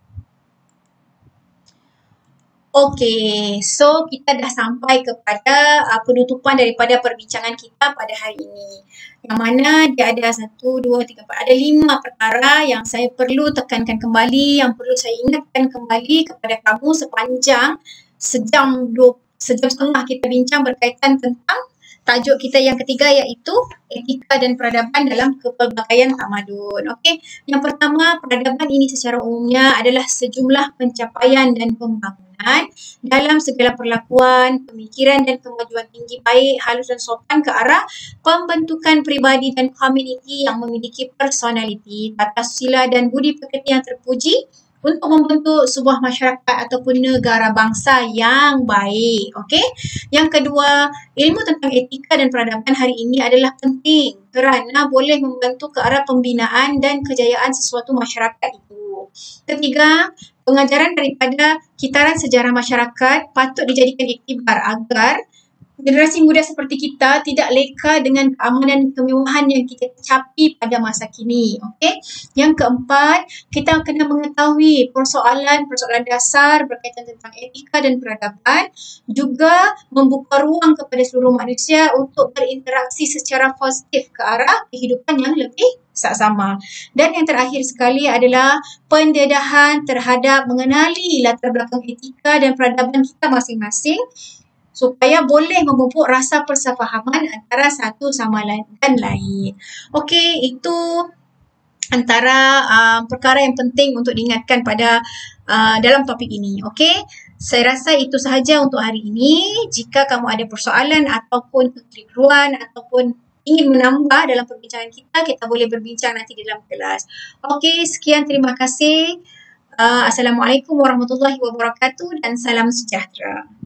S1: Okey, so kita dah sampai kepada penutupan daripada perbincangan kita pada hari ini. Yang mana dia ada 1, 2, 3, 4, ada 5 perkara yang saya perlu tekankan kembali, yang perlu saya ingatkan kembali kepada kamu sepanjang sejam setengah kita bincang berkaitan tentang tajuk kita yang ketiga, iaitu etika dan peradaban dalam kepelbagaian tamadun. Okey, yang pertama, peradaban ini secara umumnya adalah sejumlah pencapaian dan pembangunan dalam segala perlakuan, pemikiran dan kemajuan tinggi baik, halus dan sopan ke arah pembentukan pribadi dan komuniti yang memiliki personaliti, tata sila dan budi pekerti yang terpuji untuk membentuk sebuah masyarakat ataupun negara bangsa yang baik. Okey. Yang kedua, ilmu tentang etika dan peradaban hari ini adalah penting kerana boleh membantu ke arah pembinaan dan kejayaan sesuatu masyarakat itu. Ketiga, pengajaran daripada kitaran sejarah masyarakat patut dijadikan iktibar agar generasi muda seperti kita tidak leka dengan keamanan dan kemewahan yang kita capai pada masa kini. Okey. Yang keempat, kita kena mengetahui persoalan dasar berkaitan tentang etika dan peradaban, juga membuka ruang kepada seluruh manusia untuk berinteraksi secara positif ke arah kehidupan yang lebih saksama. Dan yang terakhir sekali adalah pendedahan terhadap mengenali latar belakang etika dan peradaban kita masing-masing, supaya boleh memupuk rasa persefahaman antara satu sama lain. Okey, itu antara perkara yang penting untuk diingatkan pada dalam topik ini. Okey, saya rasa itu sahaja untuk hari ini. Jika kamu ada persoalan ataupun kekeliruan ataupun ingin menambah dalam perbincangan kita boleh berbincang nanti di dalam kelas. Okey, sekian, terima kasih. Assalamualaikum warahmatullahi wabarakatuh dan salam sejahtera.